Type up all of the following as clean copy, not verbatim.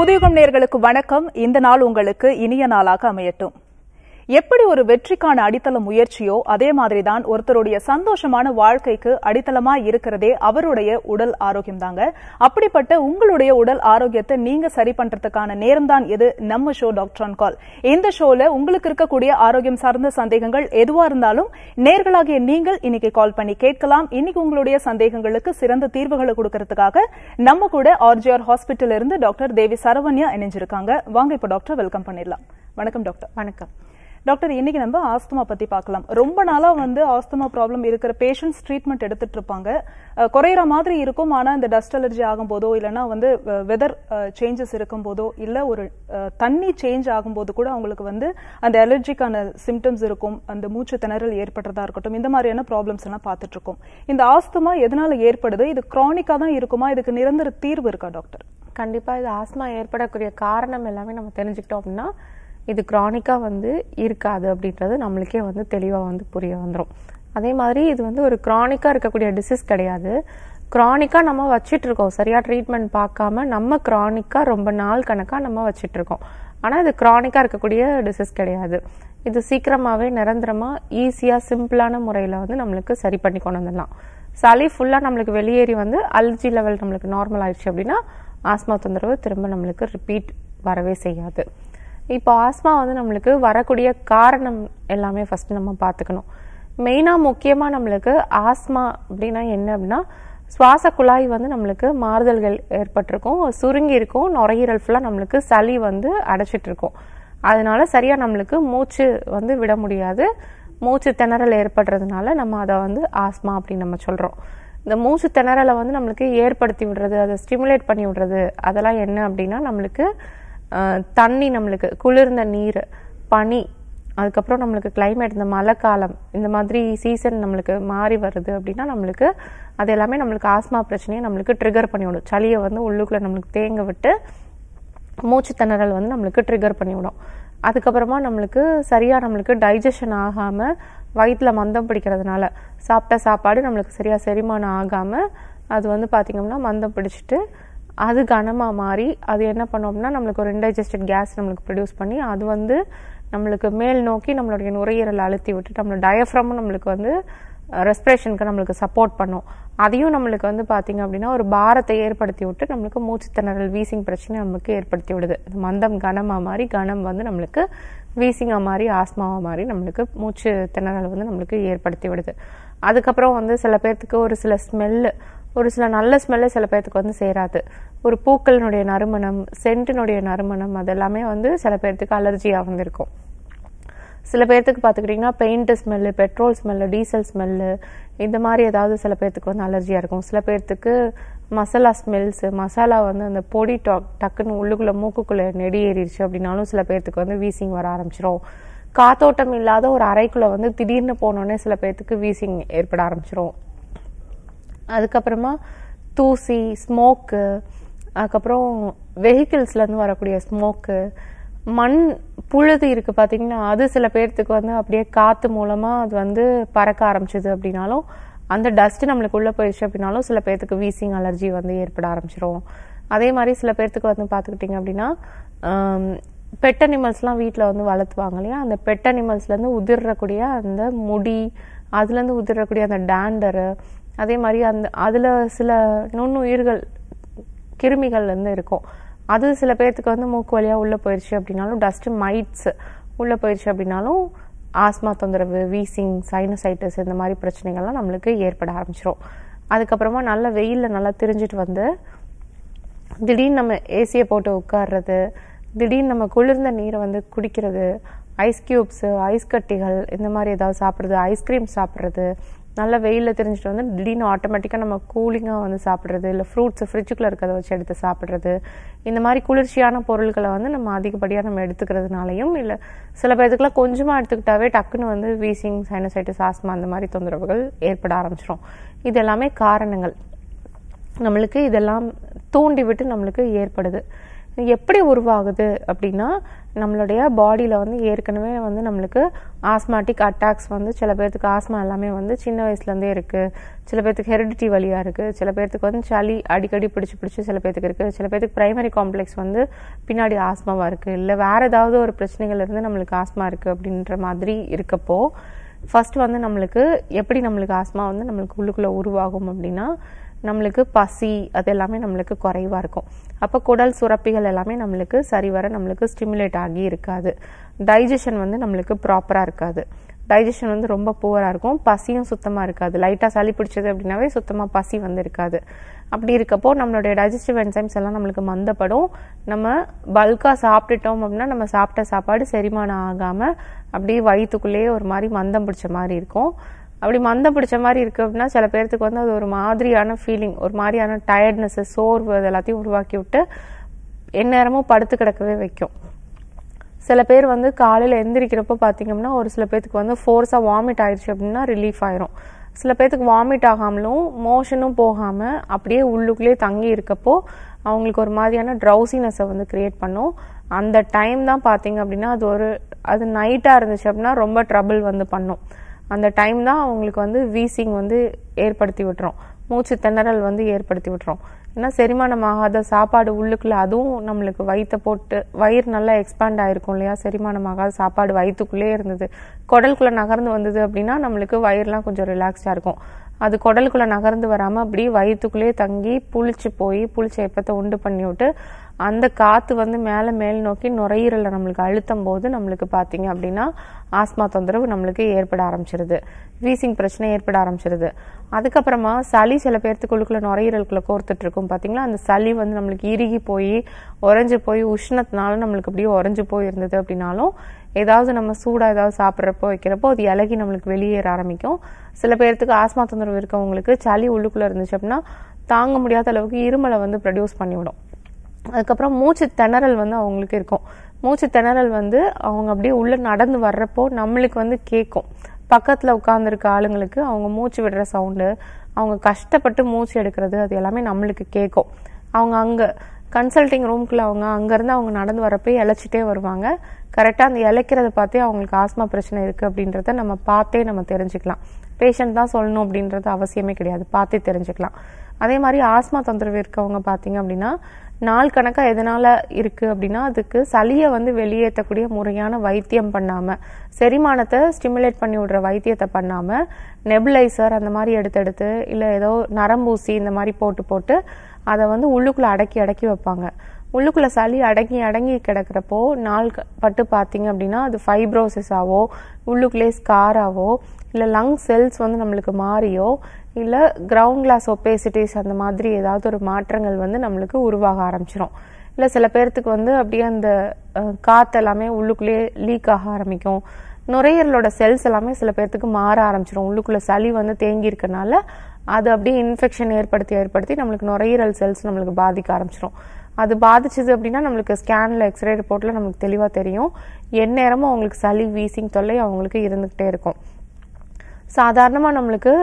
புதியுகம் நேயர்களுக்கு வணக்கம். இந்த நாள் உங்களுக்கு இனிய நாளாக அமையட்டும். எப்படி ஒரு வெற்றிக்கான அடித்தள முயற்சியோ அதே மாதிரிதான் ஒருத்தருடைய சந்தோஷமான வாழ்க்கைக்கு அடித்தளமா இருக்கிறதே அவருடைய உடல் ஆரோக்கியம் தாங்க. அப்படிப்பட்ட உங்களுடைய உடல் ஆரோக்கியத்தை நீங்க சரி பண்றதுக்கான நேரம் தான் இது நம்ம ஷோ டாக்டர் ஆன் கால். இந்த ஷோல உங்களுக்கு இருக்கக்கூடிய ஆரோக்கியம் சார்ந்த சந்தேகங்கள் எதுவா இருந்தாலும் நேயர்களாகிய நீங்கள் இன்னைக்கு கால் பண்ணி கேட்கலாம். இன்னைக்கு உங்களுடைய சந்தேகங்களுக்கு சிறந்த தீர்வுகளை கொடுக்கறதுக்காக நம்ம கூட ஆர்ஜிஆர் ஹாஸ்பிட்டல் இருந்து டாக்டர் தேவி சரவண்யா இணைஞ்சிருக்காங்க. வாங்க இப்ப டாக்டர் வெல்கம் பண்ணிடலாம். வணக்கம் டாக்டர். வணக்கம் டாக்டர். இன்னைக்கு நம்ம ஆஸ்துமா பத்தி பார்க்கலாம். ரொம்ப நாளா ஆஸ்துமா ப்ராப்ளம் இருக்கிற பேஷண்ட்ஸ் ட்ரீட்மெண்ட் எடுத்துட்டு இருப்பாங்க. குறையிற மாதிரி இருக்கும். ஆனா இந்த டஸ்ட் அலர்ஜி ஆகும் போதோ இல்லைன்னா வெதர் சேஞ்சஸ் இருக்கும் போதோ இல்ல ஒரு தண்ணி சேஞ்ச் ஆகும் போது கூட அவங்களுக்கு அந்த அலர்ஜிக்கான சிம்டம்ஸ் இருக்கும். அந்த மூச்சு திணறல் ஏற்படுறதா இருக்கட்டும், இந்த மாதிரியான ப்ராப்ளம்ஸ் எல்லாம் பார்த்துட்டு இருக்கோம். இந்த ஆஸ்துமா எதனால ஏற்படுது? இது கிரானிக்கா தான் இருக்குமா? இதுக்கு நிரந்தர தீர்வு இருக்கா டாக்டர்? கண்டிப்பா இது ஆஸ்மா ஏற்படக்கூடிய காரணம் எல்லாமே நம்ம தெரிஞ்சுக்கிட்டோம் அப்படின்னா இது கிரானிக்கா இருக்காது அப்படின்றது நம்மளுக்கே தெளிவா புரிய வந்துடும். அதே மாதிரி இது ஒரு கிரானிக்கா இருக்கக்கூடிய டிசீஸ் கிடையாது. கிரானிக்கா நம்ம வச்சிட்டு இருக்கோம், சரியா ட்ரீட்மெண்ட் பார்க்காம நம்ம கிரானிக்கா ரொம்ப நாள் கணக்கா நம்ம வச்சிட்டு இருக்கோம். ஆனா இது கிரானிக்கா இருக்கக்கூடிய டிசீஸ் கிடையாது. இது சீக்கிரமாவே நிரந்தரமா ஈஸியா சிம்பிளான முறையில நம்மளுக்கு சரி பண்ணி கொண்டு வந்துடலாம். சளி ஃபுல்லா நம்மளுக்கு வெளியேறி அலர்ஜி லெவல் நம்மளுக்கு நார்மல் ஆயிடுச்சு அப்படின்னா ஆஸ்மா தொந்தரவு திரும்ப நம்மளுக்கு ரிப்பீட் வரவே செய்யாது. இப்போ ஆஸ்மா நம்மளுக்கு வரக்கூடிய காரணம் எல்லாமே ஃபர்ஸ்ட் நம்ம பார்த்துக்கணும். மெயினா முக்கியமா நம்மளுக்கு ஆஸ்மா அப்படின்னா என்ன அப்படின்னா சுவாச குழாய் நம்மளுக்கு மாறுதல்கள் ஏற்பட்டிருக்கும், சுருங்கி இருக்கும், நுரையீரல் ஃபுல்லா நம்மளுக்கு சளி அடைச்சிட்டு இருக்கும். அதனால சரியா நம்மளுக்கு மூச்சு விட முடியாது. மூச்சு திணறல் ஏற்படுறதுனால நம்ம அதை ஆஸ்மா அப்படின்னு நம்ம சொல்றோம். இந்த மூச்சு திணறலை நம்மளுக்கு ஏற்படுத்தி விடுறது, அதை ஸ்டிமுலேட் பண்ணி விடுறது அதெல்லாம் என்ன அப்படின்னா நம்மளுக்கு தண்ணி, நம்மளுக்கு குளிர்ந்த நீர், பனி, அதுக்கப்புறம் நம்மளுக்கு கிளைமேட், இந்த மழை காலம், இந்த மாதிரி சீசன் நம்மளுக்கு மாறி வருது அப்படின்னா நம்மளுக்கு அது எல்லாமே நம்மளுக்கு ஆஸ்மா பிரச்சனையை நம்மளுக்கு ட்ரிகர் பண்ணிவிடும். சளியை உள்ளுக்குள்ள நம்மளுக்கு தேங்க விட்டு மூச்சு திணறல் நம்மளுக்கு ட்ரிகர் பண்ணிவிடும். அதுக்கப்புறமா நம்மளுக்கு சரியா நம்மளுக்கு டைஜஷன் ஆகாம வயிற்றுல மந்தம் பிடிக்கிறதுனால சாப்பிட்ட சாப்பாடு நம்மளுக்கு சரியா செரிமானம் ஆகாம அது பாத்தீங்கன்னா மந்தம் பிடிச்சிட்டு அது கனமா மாறி அது என்ன பண்ணோம் அப்படின்னா நம்மளுக்கு ஒரு இன்டைஜஸ்டட் கேஸ் நம்மளுக்கு ப்ரொடியூஸ் பண்ணி அது நம்மளுக்கு மேல் நோக்கி நம்மளுடைய நுரையீரல் அழுத்தி விட்டு நம்மளோட டயஃப்ரமும் நம்மளுக்கு ரெஸ்பிரேஷனுக்கு நம்மளுக்கு சப்போர்ட் பண்ணும். அதையும் நம்மளுக்கு பாத்தீங்க அப்படின்னா ஒரு பாரத்தை ஏற்படுத்தி விட்டு நம்மளுக்கு மூச்சு திணறல் வீசிங் பிரச்சனை நம்மளுக்கு ஏற்படுத்தி விடுது. மந்தம் கனமா மாறி கனம் நம்மளுக்கு வீசிங்கா மாறி ஆஸ்மாவா மாறி நம்மளுக்கு மூச்சு திணறல் நம்மளுக்கு ஏற்படுத்தி விடுது. அதுக்கப்புறம் சில பேர்த்துக்கு ஒரு சில ஸ்மெல்லு, ஒரு சில நல்ல ஸ்மெல்லு சில பேர்த்துக்கு சேராது. ஒரு பூக்களினுடைய நறுமணம், சென்ட்டினுடைய நறுமணம் அதெல்லாமே சில பேர்த்துக்கு அலர்ஜியா இருக்கும். சில பேர்த்துக்கு பார்த்துக்கிட்டிங்கன்னா paint smell, petrol smell, diesel smell, இந்த மாதிரி ஏதாவது சில பேர்த்துக்கு அலர்ஜியா இருக்கும். சில பேர்த்துக்கு மசாலா ஸ்மெல்ஸ், மசாலா அந்த பொடி டக்குன்னு உள்ளுக்குள்ள மூக்குக்குள்ள நெடி ஏறிடுச்சு அப்படின்னாலும் சில பேர்த்துக்கு வீசிங் வர ஆரம்பிச்சிடும். காத்தோட்டம் இல்லாத ஒரு அறைக்குள்ள திடீர்னு போனோடனே சில பேர்த்துக்கு வீசிங் ஏற்பட ஆரம்பிச்சிடும். அதுக்கப்புறமா தூசி, ஸ்மோக்கு, அதுக்கப்புறம் வெஹிக்கிள்ஸ்லேருந்து வரக்கூடிய ஸ்மோக்கு, மண் புழுதி இருக்கு பார்த்தீங்கன்னா அது சில பேர்த்துக்கு அப்படியே காற்று மூலமாக அது பறக்க ஆரம்பிச்சிது அப்படின்னாலும் அந்த டஸ்ட் நம்மளுக்கு உள்ளே போயிடுச்சு அப்படின்னாலும் சில பேர்த்துக்கு வீசிங் அலர்ஜி ஏற்பட ஆரம்பிச்சிடும். அதே மாதிரி சில பேர்த்துக்கு பார்த்துக்கிட்டிங்க அப்படின்னா பெட் அனிமல்ஸ்லாம் வீட்டில் வளர்த்துவாங்க இல்லையா, அந்த பெட் அனிமல்ஸ்லேருந்து உதிரக்கூடிய அந்த முடி, அதுலேருந்து உதிரக்கூடிய அந்த டேண்டரு, அதே மாதிரி அதுல சில நுண்ணுயிர்கள் கிருமிகள் இருக்கும். அது சில பேர்த்துக்கு மூக்கு வழியா உள்ள போயிடுச்சு அப்படின்னாலும் டஸ்ட் மைட்ஸ் உள்ள போயிடுச்சு அப்படின்னாலும் ஆஸ்மா தொந்தரவு, வீசிங், சைனசைட்டிஸ் இந்த மாதிரி பிரச்சனைகள்லாம் நம்மளுக்கு ஏற்பட ஆரம்பிச்சிடும். அதுக்கப்புறமா நல்ல வெயில்ல நல்லா திரிஞ்சிட்டு திடீர்னு நம்ம ஏசியை போட்டு உட்கார்றது, திடீர்னு நம்ம குளிர்ந்த நீரை குடிக்கிறது, ஐஸ் கியூப்ஸ், ஐஸ் கட்டிகள் இந்த மாதிரி ஏதாவது சாப்பிட்றது, ஐஸ்கிரீம் சாப்பிட்றது, நல்ல வெயிலில் தெரிஞ்சுட்டு திடீர்னு ஆட்டோமேட்டிக்காக நம்ம கூலிங்காக சாப்பிட்றது, இல்லை ஃப்ரூட்ஸ் ஃப்ரிட்ஜுக்குள்ளே இருக்கிறத வச்சு எடுத்து சாப்பிட்றது, இந்த மாதிரி குளிர்ச்சியான பொருட்களை நம்ம அதிகப்படியாக நம்ம எடுத்துக்கிறதுனாலையும், இல்லை சில பேர்த்துக்குலாம் கொஞ்சமாக எடுத்துக்கிட்டாவே டக்குன்னு வீசிங், சைனசைட்டிஸ், ஆஸ்மா அந்த மாதிரி தொந்தரவுகள் ஏற்பட ஆரம்பிச்சிடும். இது எல்லாமே காரணங்கள் நம்மளுக்கு இதெல்லாம் தூண்டி விட்டு நம்மளுக்கு ஏற்படுது. எப்படி உருவாகுது அப்படின்னா, நம்மளுடைய பாடியில் வந்து ஏற்கனவே வந்து நம்மளுக்கு ஆஸ்மாட்டிக் அட்டாக்ஸ் வந்து சில பேர்த்துக்கு ஆஸ்மா எல்லாமே வந்து சின்ன வயசுலேருந்தே இருக்குது, சில பேர்த்துக்கு ஹெரிடிட்டி வழியாக இருக்குது, சில பேர்த்துக்கு வந்து சளி அடிக்கடி பிடிச்சி சில பேர்த்துக்கு இருக்குது, சில பேர்த்துக்கு பிரைமரி காம்ப்ளெக்ஸ் வந்து பின்னாடி ஆஸ்மாவாக இருக்குது, இல்லை வேறு ஏதாவது ஒரு பிரச்சனைகள் இருந்து நம்மளுக்கு ஆஸ்மா இருக்குது அப்படின்ற மாதிரி இருக்கப்போ ஃபர்ஸ்ட் வந்து நம்மளுக்கு எப்படி நம்மளுக்கு ஆஸ்மா வந்து நம்மளுக்கு உள்ளுக்குள்ளே உருவாகும் அப்படின்னா, நம்மளுக்கு பசி அது எல்லாமே நம்மளுக்கு குறைவாக இருக்கும். அப்போ குடல் சுரப்பிகள் எல்லாமே நம்மளுக்கு சரிவர நம்மளுக்கு ஸ்டிமுலேட் ஆகி இருக்காது. டைஜஷன் வந்து நம்மளுக்கு ப்ராப்பராக இருக்காது. டைஜஷன் வந்து ரொம்ப புவராக இருக்கும். பசியும் சுத்தமாக இருக்காது. லைட்டாக சளி பிடிச்சது அப்படின்னாவே சுத்தமாக பசி வந்து இருக்காது. அப்படி இருக்கப்போ நம்மளுடைய டைஜஸ்டிவ் என்சைம்ஸ் எல்லாம் நம்மளுக்கு மந்தப்படும். நம்ம பல்காக சாப்பிட்டுட்டோம் அப்படின்னா நம்ம சாப்பிட்ட சாப்பாடு செரிமானம் ஆகாமல் அப்படியே வயிற்றுக்குள்ளேயே ஒரு மாதிரி மந்தம் பிடிச்ச மாதிரி இருக்கும். அப்படி மந்தம் பிடிச்ச மாதிரி இருக்கு அப்படின்னா சில பேர்த்துக்கு வந்து அது ஒரு மாதிரியான ஃபீலிங், ஒரு மாதிரியான டயர்ட்னஸ், சோர்வு அது எல்லாத்தையும் உருவாக்கி விட்டு எந்நேரமும் படுத்து கிடக்கவே வைக்கும். சில பேர் வந்து காலையில் எந்திரிக்கிறப்போ பார்த்தீங்கன்னா ஒரு சில பேர்த்துக்கு வந்து ஃபோர்ஸாக வாமிட் ஆயிடுச்சு அப்படின்னா ரிலீஃப் ஆயிரும். சில பேர்த்துக்கு வாமிட் ஆகாமலும் மோஷனும் போகாமல் அப்படியே உள்ளுக்குள்ளேயே தங்கி இருக்கப்போ அவங்களுக்கு ஒரு மாதிரியான ட்ரௌசினஸை வந்து கிரியேட் பண்ணும். அந்த டைம் தான் பார்த்தீங்க அப்படின்னா அது நைட்டாக இருந்துச்சு அப்படின்னா ரொம்ப ட்ரபிள் வந்து பண்ணும். அந்த டைம் தான் அவங்களுக்கு வந்து வீசிங் வந்து ஏற்படுத்தி விட்டுரும், மூச்சு திணறல் வந்து ஏற்படுத்தி விட்டுரும். ஏன்னா செரிமானமாகாத சாப்பாடு உள்ளுக்குள்ள, அதுவும் நம்மளுக்கு வயிற்ற போட்டு வயிறு நல்லா எக்ஸ்பேண்ட் ஆயிருக்கும் இல்லையா, செரிமானமாகாத சாப்பாடு வயிற்றுக்குள்ளே இருந்தது குடலுக்குள்ள நகர்ந்து வந்தது அப்படின்னா நம்மளுக்கு வயிறுலாம் கொஞ்சம் ரிலாக்ஸ்டாக இருக்கும். அது குடலுக்குள்ள நகர்ந்து வராமல் அப்படி வயிற்றுக்குள்ளேயே தங்கி புளிச்ச எப்பத்தை உண்டு பண்ணி விட்டு அந்த காற்று வந்து மேல் நோக்கி நுரையீரலை நம்மளுக்கு அழுத்தும் போது நம்மளுக்கு பார்த்தீங்க அப்படின்னா ஆஸ்மா தொந்தரவு நம்மளுக்கு ஏற்பட ஆரம்பிச்சிருது, வீசிங் பிரச்சனை ஏற்பட ஆரம்பிச்சிருது. அதுக்கப்புறமா சளி சில பேர்த்துக்குள்ளுக்குள்ள நுரையீரலுக்குள்ள கோர்த்துட்டு இருக்கும் பார்த்தீங்களா, அந்த சளி வந்து நம்மளுக்கு இறுகி போய் உறைஞ்சு போய் உஷ்ணத்தினால நம்மளுக்கு அப்படியே உறைஞ்சு போய் இருந்தது அப்படின்னாலும் ஏதாவது நம்ம சூடாக ஏதாவது சாப்பிட்றப்போ வைக்கிறப்போ அது இலகி நம்மளுக்கு வெளியேற ஆரம்பிக்கும். சில பேர்த்துக்கு ஆஸ்மா தொந்தரவு இருக்கவங்களுக்கு சளி உள்ளுக்குள்ளே இருந்துச்சு அப்படின்னா தாங்க முடியாத அளவுக்கு இருமலை வந்து ப்ரொடியூஸ் பண்ணிவிடும். அதுக்கப்புறம் மூச்சு திணறல் வந்து அவங்களுக்கு இருக்கும். மூச்சு திணறல் வந்து அவங்க அப்படியே உள்ள நடந்து வர்றப்போ நம்மளுக்கு வந்து கேட்கும். பக்கத்தில் உட்கார்ந்துருக்க ஆளுங்களுக்கு அவங்க மூச்சு விடுற சவுண்டு, அவங்க கஷ்டப்பட்டு மூச்சு எடுக்கிறது, அது எல்லாமே நம்மளுக்கு கேட்கும். அவங்க அங்கே கன்சல்டிங் ரூம்குள்ள அங்கேருந்து அவங்க நடந்து வரப்போ இழைச்சிட்டே வருவாங்க. கரெக்டாக அந்த இழைக்கிறத பார்த்தே அவங்களுக்கு ஆஸ்மா பிரச்சனை இருக்குது அப்படின்றத நம்ம பார்த்தே நம்ம தெரிஞ்சுக்கலாம். பேஷண்ட் தான் சொல்லணும் அப்படின்றது அவசியமே கிடையாது, பார்த்தே தெரிஞ்சுக்கலாம். அதே மாதிரி ஆஸ்மா தொந்தரவு இருக்கவங்க பார்த்தீங்க அப்படின்னா நாள் கணக்காக எதனால இருக்கு அப்படின்னா அதுக்கு சளியை வந்து வெளியேற்றக்கூடிய முறையான வைத்தியம் பண்ணாமல், செரிமானத்தை ஸ்டிமுலேட் பண்ணி விடுற வைத்தியத்தை பண்ணாமல் நெபுலைசர் அந்த மாதிரி எடுத்து இல்லை ஏதோ நரம்பூசி இந்த மாதிரி போட்டு அதை வந்து உள்ளுக்குள்ளே அடக்கி வைப்பாங்க. உள்ளுக்குள்ளே சளி அடங்கி கிடக்கிறப்போ நாள் பட்டு பார்த்தீங்க அப்படின்னா அது ஃபைப்ரோசிஸாவோ உள்ளுக்குள்ளே ஸ்காராவோ இல்லை லங் செல்ஸ் வந்து நம்மளுக்கு மாறியோ இல்லை கிரவுண்ட் கிளாஸ் ஒபேசிட்டிஸ் அந்த மாதிரி ஏதாவது ஒரு மாற்றங்கள் வந்து நம்மளுக்கு உருவாக ஆரம்பிச்சிடும். இல்லை சில பேர்த்துக்கு வந்து அப்படியே அந்த காற்று எல்லாமே உள்ளுக்குள்ளே லீக் ஆக ஆரம்பிக்கும். நுரையீரலோட செல்ஸ் எல்லாமே சில பேர்த்துக்கு மாற ஆரம்பிச்சிடும். உள்ளுக்குள்ளே சளி வந்து தேங்கி இருக்கனால அது அப்படியே இன்ஃபெக்ஷன் ஏற்படுத்தி நம்மளுக்கு நுரையீரல் செல்ஸ் நம்மளுக்கு பாதிக்க ஆரம்பிச்சிடும். அது பாதிச்சது அப்படின்னா நம்மளுக்கு ஸ்கேனில் எக்ஸ்ரே ரிப்போர்ட்டில் நம்மளுக்கு தெளிவாக தெரியும். எந்நேரமும் அவங்களுக்கு சளி வீசிங் தொல்லை அவங்களுக்கு இருந்துகிட்டே இருக்கும். சாதாரணமாக நம்மளுக்கு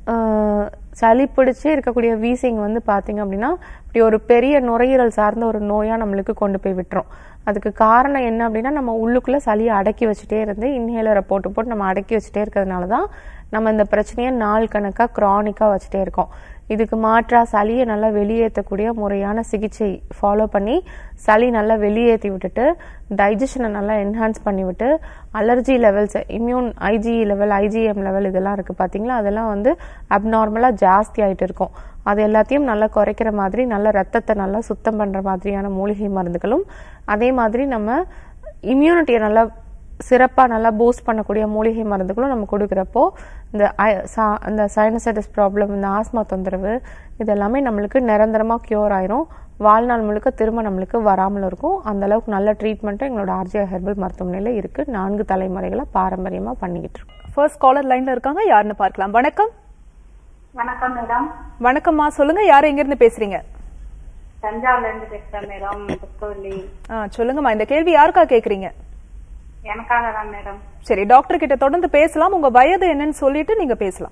சளி பிடிச்சி இருக்கக்கூடிய வீசிங் வந்து பார்த்தீங்க அப்படின்னா இப்படி ஒரு பெரிய நுரையீரல் சார்ந்த ஒரு நோயாக நம்மளுக்கு கொண்டு போய் விட்டுரும். அதுக்கு காரணம் என்ன அப்படின்னா நம்ம உள்ளுக்குள்ளே சளியை அடக்கி வச்சுட்டே இருந்து இன்ஹேலரை போட்டு நம்ம அடக்கி வச்சுட்டே இருக்கிறதுனால தான் நம்ம இந்த பிரச்சனையை நாள் கணக்காக க்ரானிக்காக வச்சுட்டே இருக்கோம். இதுக்கு மாற்றா சளியை நல்லா வெளியேற்றக்கூடிய முறையான சிகிச்சை ஃபாலோ பண்ணி சளி நல்லா வெளியேற்றி விட்டுட்டு டைஜஷனை நல்லா என்ஹான்ஸ் பண்ணிவிட்டு allergy levels, immune IgE level, IgM level இதெல்லாம் இருக்குது பார்த்தீங்களா, அதெல்லாம் வந்து அப்நார்மலாக ஜாஸ்தி ஆகிட்டு இருக்கும். அது எல்லாத்தையும் நல்லா குறைக்கிற மாதிரி நல்ல ரத்தத்தை நல்லா சுத்தம் பண்ணுற மாதிரியான மூலிகை மருந்துகளும் அதே மாதிரி நம்ம இம்யூனிட்டியை நல்லா சிறப்பாக நல்லா பூஸ்ட் பண்ணக்கூடிய மூலிகை மருந்துகளும் நம்ம கொடுக்குறப்போ இந்த சைனசைட்டிஸ் ப்ராப்ளம், இந்த ஆஸ்மா தொந்தரவு இதெல்லாமே நம்மளுக்கு நிரந்தரமாக க்யூர் ஆயிரும். வாழ்நாள் முழுக்க திரும்ப நம்மளுக்கு வராமல் இருக்கும். அந்த அளவுக்கு நல்ல ட்ரீட்மெண்ட்டும் எங்களோட ஆர்ஜே ஹெர்பல் மருத்துவமனையில் இருக்கு. 4 தலைமுறைகளை பாரம்பரியமாக பண்ணிக்கிட்டு இருக்கோம். ஃபர்ஸ்ட் காலர் லைன்ல இருக்காங்க, யாருன்னு பார்க்கலாம். வணக்கம். வணக்கம் மேடம். வணக்கம்மா, சொல்லுங்க, யாரு எங்க இருந்து பேசுறீங்க? தஞ்சாவூர்ல இருந்து பேசுறேன் மேடம். புத்தவள்ளி. சொல்லுங்கம்மா, இந்த கேள்வி யாருக்கா கேக்குறீங்க? எனக்காக தான் மேடம். சரி, டாக்டர் கிட்ட தொடர்ந்து பேசலாம். உங்க வயது என்னன்னு சொல்லிட்டு நீங்க பேசலாம்.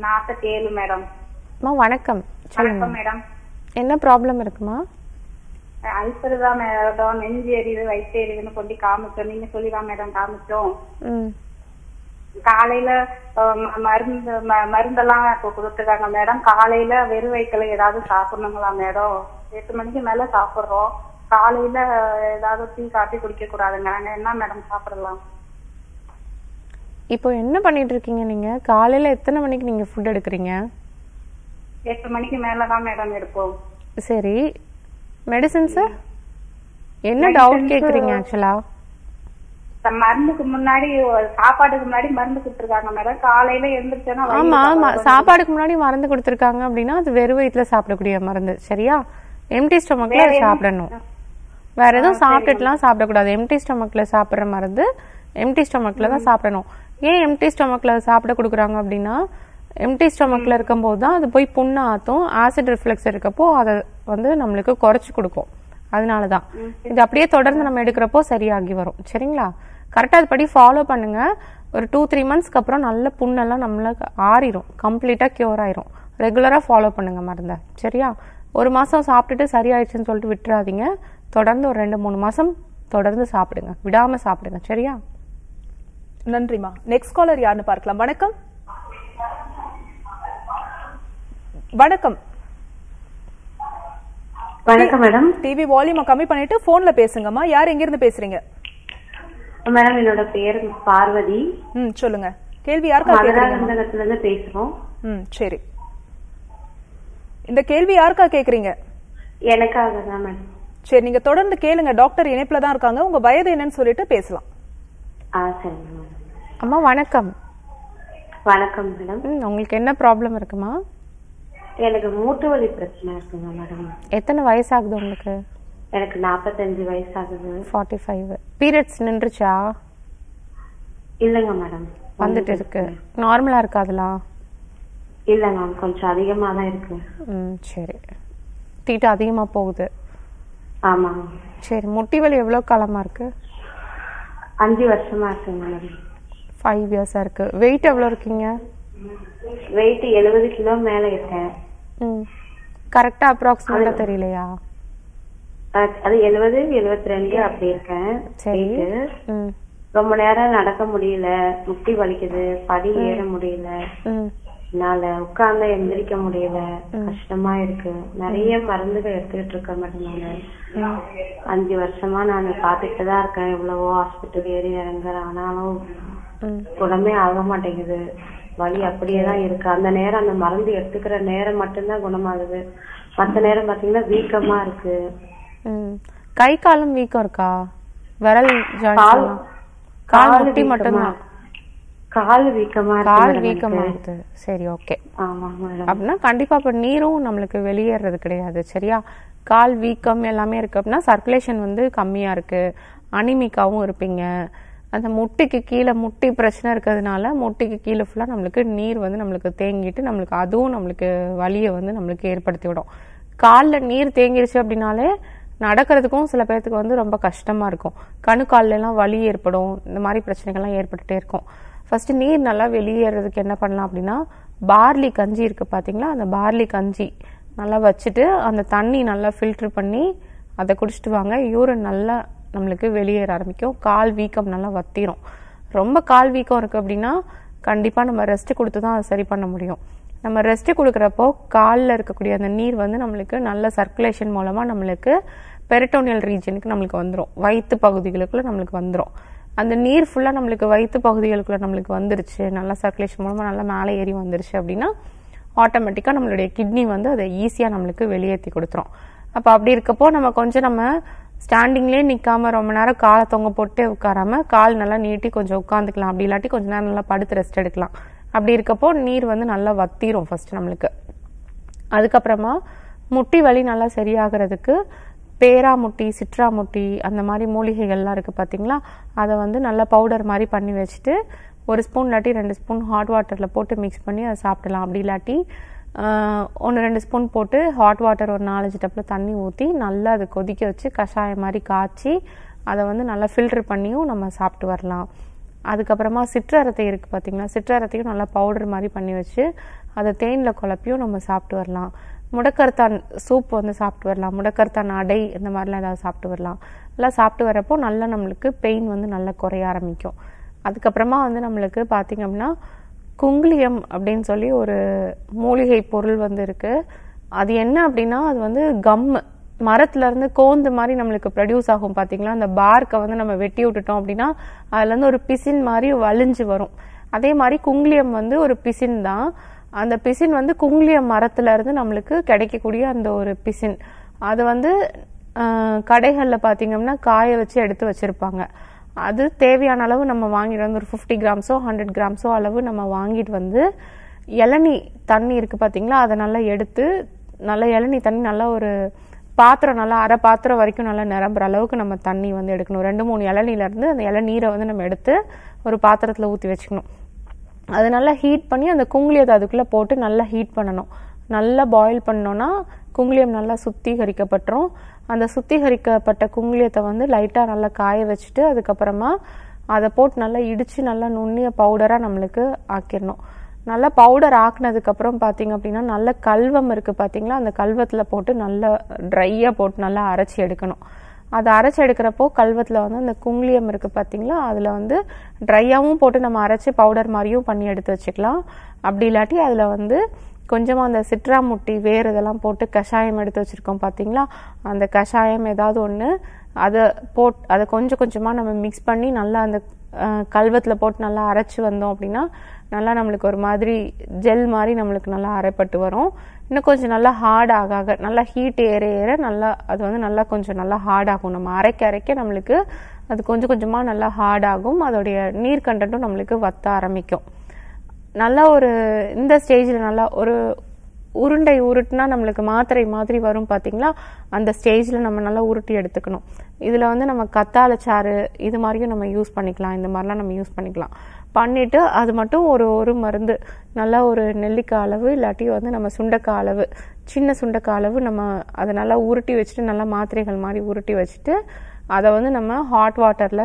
47 மேடம். வணக்கம். வணக்கம் மேடம். என்ன ப்ராப்ளம் இருக்குமா? அல்சர் தான் மேடம், நெஞ்சு எரியுது, வயிற்று எரியுதுன்னு கொண்டு காமிச்சோம். நீங்க சொல்லிதான் மேடம் காமிச்சோம். காலையில மருந்தெல்லாம் கொடுத்துருக்காங்க மேடம். காலையில வெறும் வயிற்றுல ஏதாவது சாப்பிடணுங்களா மேடம்? 8 மணிக்கு மேல சாப்பிடுறோம். காலையில ஏதாவது டீ காஃபி குடிக்க கூடாதுங்க. என்ன மேடம் சாப்பிடலாம்? இப்போ என்ன பண்ணிட்டு இருக்கீங்க நீங்க? காலையில எத்தனை மணிக்கு நீங்க ஃபுட் எடுக்கிறீங்க? 8 மணிக்கு மேலதான் மேடம் எடுப்போம். சரி, மெடிசின்ஸ் என்ன டவுட் கேக்குறீங்க? ஆக்சுவலா மருந்துக்கு முன்னாடி, சாப்பாட்டுக்கு முன்னாடி மருந்து கொடுத்துருக்காங்க மேடம். காலையில எழுந்திரிச்சோன்னா ஆமா ஆமா, சாப்பாடுக்கு முன்னாடி மருந்து கொடுத்துருக்காங்க அப்படின்னா அது வெறும் வயிற்றுல சாப்பிடக்கூடிய மருந்து. சரியா? எம்டி ஸ்டொமக்ல சாப்பிடணும். வேற எதுவும் சாப்பிட்டுட்டுலாம் சாப்பிடக்கூடாது. எம்டி ஸ்டொமக்ல சாப்பிட்ற மருந்து எம்டி ஸ்டொமக்ல தான் சாப்பிடணும். ஏன் எம்டி ஸ்டொமக்ல சாப்பிட கொடுக்குறாங்க அப்படின்னா, எம்டி ஸ்டொமக்ல இருக்கும்போது தான் அது போய் புண்ணு ஆற்றும். ஆசிட் ரிஃப்ளெக்ஸ் இருக்கப்போ அதை வந்து நம்மளுக்கு குறைச்சி கொடுக்கும். அதனாலதான் இது அப்படியே தொடர்ந்து நம்ம எடுக்கிறப்போ சரியாகி வரும். சரிங்களா? கரெக்டா அதுபடி ஃபாலோ பண்ணுங்க. ஒரு 2-3 மந்த்ஸ்க்கு அப்புறம் நல்ல புண்ணெல்லாம் நம்மளுக்கு ஆறிடும், கம்ப்ளீட்டா கியூர் ஆயிரும். ரெகுலரா ஃபாலோ பண்ணுங்க மருந்த. சரியா? 1 மாசம் சாப்பிட்டுட்டு சரியாயிடுச்சுன்னு சொல்லிட்டு விட்டுறாதீங்க. தொடர்ந்து ஒரு 2-3 மாசம் தொடர்ந்து சாப்பிடுங்க, விடாம சாப்பிடுங்க. சரியா? நன்றிமா. நெக்ஸ்ட் காலர் யாருன்னு பார்க்கலாம். வணக்கம். வணக்கம். வணக்கம் மேடம். டிவி வால்யூம் கம்மி பண்ணிட்டு போன்ல பேசுங்கம்மா. யார் எங்க இருந்து பேசுறீங்க? மேடம், என்னோட பேர் பார்வதி. சொல்லுங்க. கேள்வி யாருக்கா கேக்குறீங்க? பேசுறோம். சரி, இந்த கேள்வி யாருக்கா கேக்குறீங்க? எனக்காக தான் மேடம். சரி, நீங்க தொடர்ந்து கேளுங்க. டாக்டர் இணைப்புல தான் இருக்காங்க. உங்க வயது என்னன்னு சொல்லிட்டு பேசலாம். சரி. அம்மா வணக்கம். வணக்கம் மேடம். உங்களுக்கு என்ன ப்ராப்ளம் இருக்குமா? எனக்கு மூட்டு வலி பிரச்சனை இருக்குங்க மேடம். எத்தனை வயசாகுது உங்களுக்கு? எனக்கு 45 வயசாகுது. 45. பீரியட்ஸ் நின்றுச்சா? இல்லங்க மேடம், வந்துட்டு இருக்கு. நார்மலா இருக்கா அதெல்லாம்? இல்ல மேம், கொஞ்சம் அதிகமா தான் இருக்கு. சரி, தீட்டு அதிகமா போகுது. ஆமா. சரி, முட்டி வலி எவ்வளவு காலமா இருக்கு? 5 வருஷமா இருக்குங்க மேடம். 5 இயர்ஸா இருக்கு. வெயிட் எவ்வளவு இருக்கீங்க? வெயிட் 70 கிலோ மேல இருக்கேன். கரெக்டா அப்ராக்சிமேட்டா தெரியலையா? அது 70, 72 அப்படி இருக்கேன். சரி. ரொம்ப நேரம் நடக்க முடியல, முட்டி வலிக்குது, படி ஏற முடியல, என்னால உட்கார்ந்து எந்திரிக்க முடியல, கஷ்டமா இருக்கு. நிறைய மருந்துகள் எடுத்துக்கிட்டு இருக்கேன் மேடம். நான் 5 வருஷமா நான் பாத்துக்கிட்டு தான் இருக்கேன். எவ்வளவோ ஹாஸ்பிட்டல் ஏறி இறங்குறேன், ஆனாலும் குணமே ஆக மாட்டேங்குது. வலி அப்படியேதான் இருக்கு. அந்த நேரம் அந்த மருந்து எடுத்துக்கிற நேரம் மட்டும்தான் குணமாகுது. மத்த நேரம் பாத்தீங்கன்னா வீக்கமா இருக்கு. கை காலும் வீக்கம் இருக்கா? விரல் கால் முட்டி மட்டும்தான்? கால் வீக்கமா கால் வீக்கமா இருக்கு. சரி, ஓகே. அப்படின்னா கண்டிப்பா இப்ப நீரும் நம்மளுக்கு வெளியேறது கிடையாது. சரியா? கால் வீக்கம் எல்லாமே இருக்கு அப்படின்னா சர்க்குலேஷன் வந்து கம்மியா இருக்கு, அனிமிக்காவும் இருப்பீங்க. அந்த முட்டிக்கு கீழே முட்டி பிரச்சனை இருக்கிறதுனால முட்டிக்கு கீழே ஃபுல்லா நம்மளுக்கு நீர் வந்து நம்மளுக்கு தேங்கிட்டு நம்மளுக்கு அதுவும் நம்மளுக்கு வலியை வந்து நம்மளுக்கு ஏற்படுத்தி விடும். காலில் நீர் தேங்கிடுச்சு அப்படின்னாலே நடக்கிறதுக்கும் சில பேர்த்துக்கு வந்து ரொம்ப கஷ்டமா இருக்கும். கணுக்காலில் எல்லாம் வலி ஏற்படும். இந்த மாதிரி பிரச்சனைகள்லாம் ஏற்பட்டுட்டே இருக்கும். ஃபர்ஸ்ட் நீர் நல்லா வெளியேறதுக்கு என்ன பண்ணலாம் அப்படின்னா, பார்லி கஞ்சி இருக்கு பாத்தீங்களா? அந்த பார்லி கஞ்சி நல்லா வச்சுட்டு அந்த தண்ணி நல்லா ஃபில்டர் பண்ணி அதை குடிச்சிட்டு வாங்க. யூரின் நல்லா நம்மளுக்கு வெளியேற ஆரம்பிக்கும். கால் வீக்கம் நல்லா வத்திரும். ரொம்ப கால் வீக்கம் இருக்கு அப்படின்னா கண்டிப்பா நம்ம ரெஸ்ட் கொடுத்து தான் அதை சரி பண்ண முடியும். நம்ம ரெஸ்ட் கொடுக்குறப்போ காலில் இருக்கக்கூடிய அந்த நீர் வந்து நம்மளுக்கு நல்ல சர்க்குலேஷன் மூலமா நம்மளுக்கு பெரிட்டோனியல் ரீஜனுக்கு நம்மளுக்கு வந்துடும், வயிற்று பகுதிகளுக்குள்ள நம்மளுக்கு வந்துடும். அந்த நீர் ஃபுல்லா நம்மளுக்கு வயிற்று பகுதிகளுக்குள்ள நம்மளுக்கு வந்துருச்சு, நல்லா சர்க்குலேஷன் மூலமா நல்லா மேலே ஏறி வந்துருச்சு அப்படின்னா ஆட்டோமேட்டிக்கா நம்மளுடைய கிட்னி வந்து அதை ஈஸியா நம்மளுக்கு வெளியேற்றி கொடுத்துரும். அப்ப அப்படி இருக்கப்போ நம்ம கொஞ்சம் நம்ம ஸ்டாண்டிங்லேயே நிக்காம ரொம்ப நேரம் காலை தொங்க போட்டு உட்காராம கால் நல்லா நீட்டி கொஞ்சம் உட்காந்துக்கலாம். அப்படி இல்லாட்டி கொஞ்ச நேரம் நல்லா படுத்து ரெஸ்ட் எடுக்கலாம். அப்படி இருக்கப்போ நீர் வந்து நல்லா வத்திரும் ஃபர்ஸ்ட் நம்மளுக்கு. அதுக்கப்புறமா முட்டி வலி நல்லா சரியாகிறதுக்கு பேராமுட்டி, சிட்ராமுட்டி அந்த மாதிரி மூலிகைகள்லாம் இருக்கு பாத்தீங்களா? அதை வந்து நல்லா பவுடர் மாதிரி பண்ணி வச்சுட்டு 1 ஸ்பூன் இல்லாட்டி 2 ஸ்பூன் ஹாட் வாட்டர்ல போட்டு மிக்ஸ் பண்ணி அதை சாப்பிடலாம். அப்படி இல்லாட்டி 1-2 ஸ்பூன் போட்டு ஹாட் வாட்டர் ஒரு 4-5 டப்பில் தண்ணி ஊற்றி நல்லா அதை கொதிக்க வச்சு கஷாயம் மாதிரி காய்ச்சி அதை வந்து நல்லா ஃபில்டர் பண்ணியும் நம்ம சாப்பிட்டு வரலாம். அதுக்கப்புறமா சிற்றரத்தை இருக்குது பார்த்தீங்களா? சிற்றரத்தையும் நல்லா பவுடர் மாதிரி பண்ணி வச்சு அதை தேனில் குழப்பியும் நம்ம சாப்பிட்டு வரலாம். முடக்கர்த்தான் சூப் வந்து சாப்பிட்டு வரலாம், முடக்கர்த்தான் அடை இந்த மாதிரிலாம் ஏதாவது சாப்பிட்டு வரலாம். எல்லாம் சாப்பிட்டு வரப்போ நல்லா நம்மளுக்கு பெயின் வந்து நல்லா குறைய ஆரம்பிக்கும். அதுக்கப்புறமா வந்து நம்மளுக்கு பார்த்திங்க அப்படின்னா குங்குலியம் அப்படின்னு சொல்லி ஒரு மூலிகை பொருள் வந்து இருக்கு. அது என்ன அப்படின்னா அது வந்து கம்மு மரத்துல இருந்து கோந்து மாதிரி நம்மளுக்கு ப்ரொடியூஸ் ஆகும். பாத்தீங்களா, அந்த பார்க்கை வந்து நம்ம வெட்டி விட்டுட்டோம் அப்படின்னா அதுல இருந்து ஒரு பிசின் மாதிரி வலிஞ்சு வரும். அதே மாதிரி குங்குலியம் வந்து ஒரு பிசின் தான். அந்த பிசின் வந்து குங்குலியம் மரத்துல இருந்து நம்மளுக்கு கிடைக்கக்கூடிய அந்த ஒரு பிசின். அது வந்து கடைகள்ல பாத்தீங்கன்னா காய வச்சு எடுத்து வச்சிருப்பாங்க. அது தேவையான அளவு நம்ம வாங்கிட்டு வந்து ஒரு 50 கிராம்ஸோ 100 கிராம்ஸோ அளவு நம்ம வாங்கிட்டு வந்து இளநீ தண்ணி இருக்கு பாத்தீங்களா, அதை நல்லா எடுத்து நல்லா இளநீ தண்ணி நல்லா ஒரு பாத்திரம் நல்லா அரை பாத்திரம் வரைக்கும் நல்லா நிரம்புற அளவுக்கு நம்ம தண்ணி வந்து எடுக்கணும். 2-3 இளநீல இருந்து அந்த இளநீரை வந்து நம்ம எடுத்து ஒரு பாத்திரத்துல ஊற்றி வச்சுக்கணும். அது நல்லா ஹீட் பண்ணி அந்த குங்குலியத்தை அதுக்குள்ள போட்டு நல்லா ஹீட் பண்ணணும். நல்லா பாயில் பண்ணோம்னா குங்குலியம் நல்லா சுத்திகரிக்கப்பட்டுரும். அந்த சுத்திகரிக்கப்பட்ட குங்குலியத்தை வந்து லைட்டா நல்லா காய வச்சுட்டு அதுக்கப்புறமா அதை போட்டு நல்லா இடிச்சு நல்லா நுண்ணிய பவுடரா நம்மளுக்கு ஆக்கிடணும். நல்லா பவுடர் ஆக்குனதுக்கு அப்புறம் பாத்தீங்க அப்படின்னா நல்ல கல்வம் இருக்கு பாத்தீங்களா, அந்த கல்வத்துல போட்டு நல்லா ட்ரையா போட்டு நல்லா அரைச்சி எடுக்கணும். அதை அரைச்சி எடுக்கிறப்போ கல்வத்துல வந்து அந்த குங்குலியம் இருக்கு பாத்தீங்களா, அதுல வந்து ட்ரையாவும் போட்டு நம்ம அரைச்சி பவுடர் மாதிரியும் பண்ணி எடுத்து வச்சுக்கலாம். அப்படி இல்லாட்டி அதுல வந்து கொஞ்சமா அந்த சிட்ராமுட்டி வேறு இதெல்லாம் போட்டு கஷாயம் எடுத்து வச்சிருக்கோம் பாத்தீங்களா, அந்த கஷாயம் ஏதாவது ஒண்ணு அதை கொஞ்சம் கொஞ்சமா நம்ம மிக்ஸ் பண்ணி நல்லா அந்த கல்வத்துல போட்டு நல்லா அரைச்சு வந்தோம் அப்படின்னா நல்லா நம்மளுக்கு ஒரு மாதிரி ஜெல் மாதிரி நம்மளுக்கு நல்லா அரைப்பட்டு வரும். இன்னும் கொஞ்சம் நல்லா ஹார்ட் ஆக நல்லா ஹீட் ஏற நல்லா அது வந்து நல்லா கொஞ்சம் நல்லா ஹார்ட் ஆகும். நம்ம அரைக்க நம்மளுக்கு அது கொஞ்சம் கொஞ்சமா நல்லா ஹார்ட் ஆகும். அதோடைய நீர் கண்டென்ட்டும் நம்மளுக்கு வத்த ஆரம்பிக்கும். நல்லா ஒரு இந்த ஸ்டேஜ்ல நல்லா ஒரு உருண்டை உருட்டுனா நம்மளுக்கு மாத்திரை மாதிரி வரும் பாத்தீங்களா, அந்த ஸ்டேஜ்ல நம்ம நல்லா உருட்டி எடுத்துக்கணும். இதுல வந்து நம்ம கத்தாழை சாறு இது மாதிரியும் நம்ம யூஸ் பண்ணிக்கலாம். இந்த மாதிரிலாம் நம்ம யூஸ் பண்ணிக்கலாம். பண்ணிட்டு அது மட்டும் ஒரு மருந்து நல்லா ஒரு நெல்லிக்காய் அளவு இல்லாட்டி வந்து நம்ம சுண்டைக்காய் அளவு சின்ன சுண்டைக்காய் அளவு நம்ம அதை நல்லா உருட்டி வச்சுட்டு நல்லா மாத்திரைகள் மாதிரி உருட்டி வச்சுட்டு அதை வந்து நம்ம ஹாட்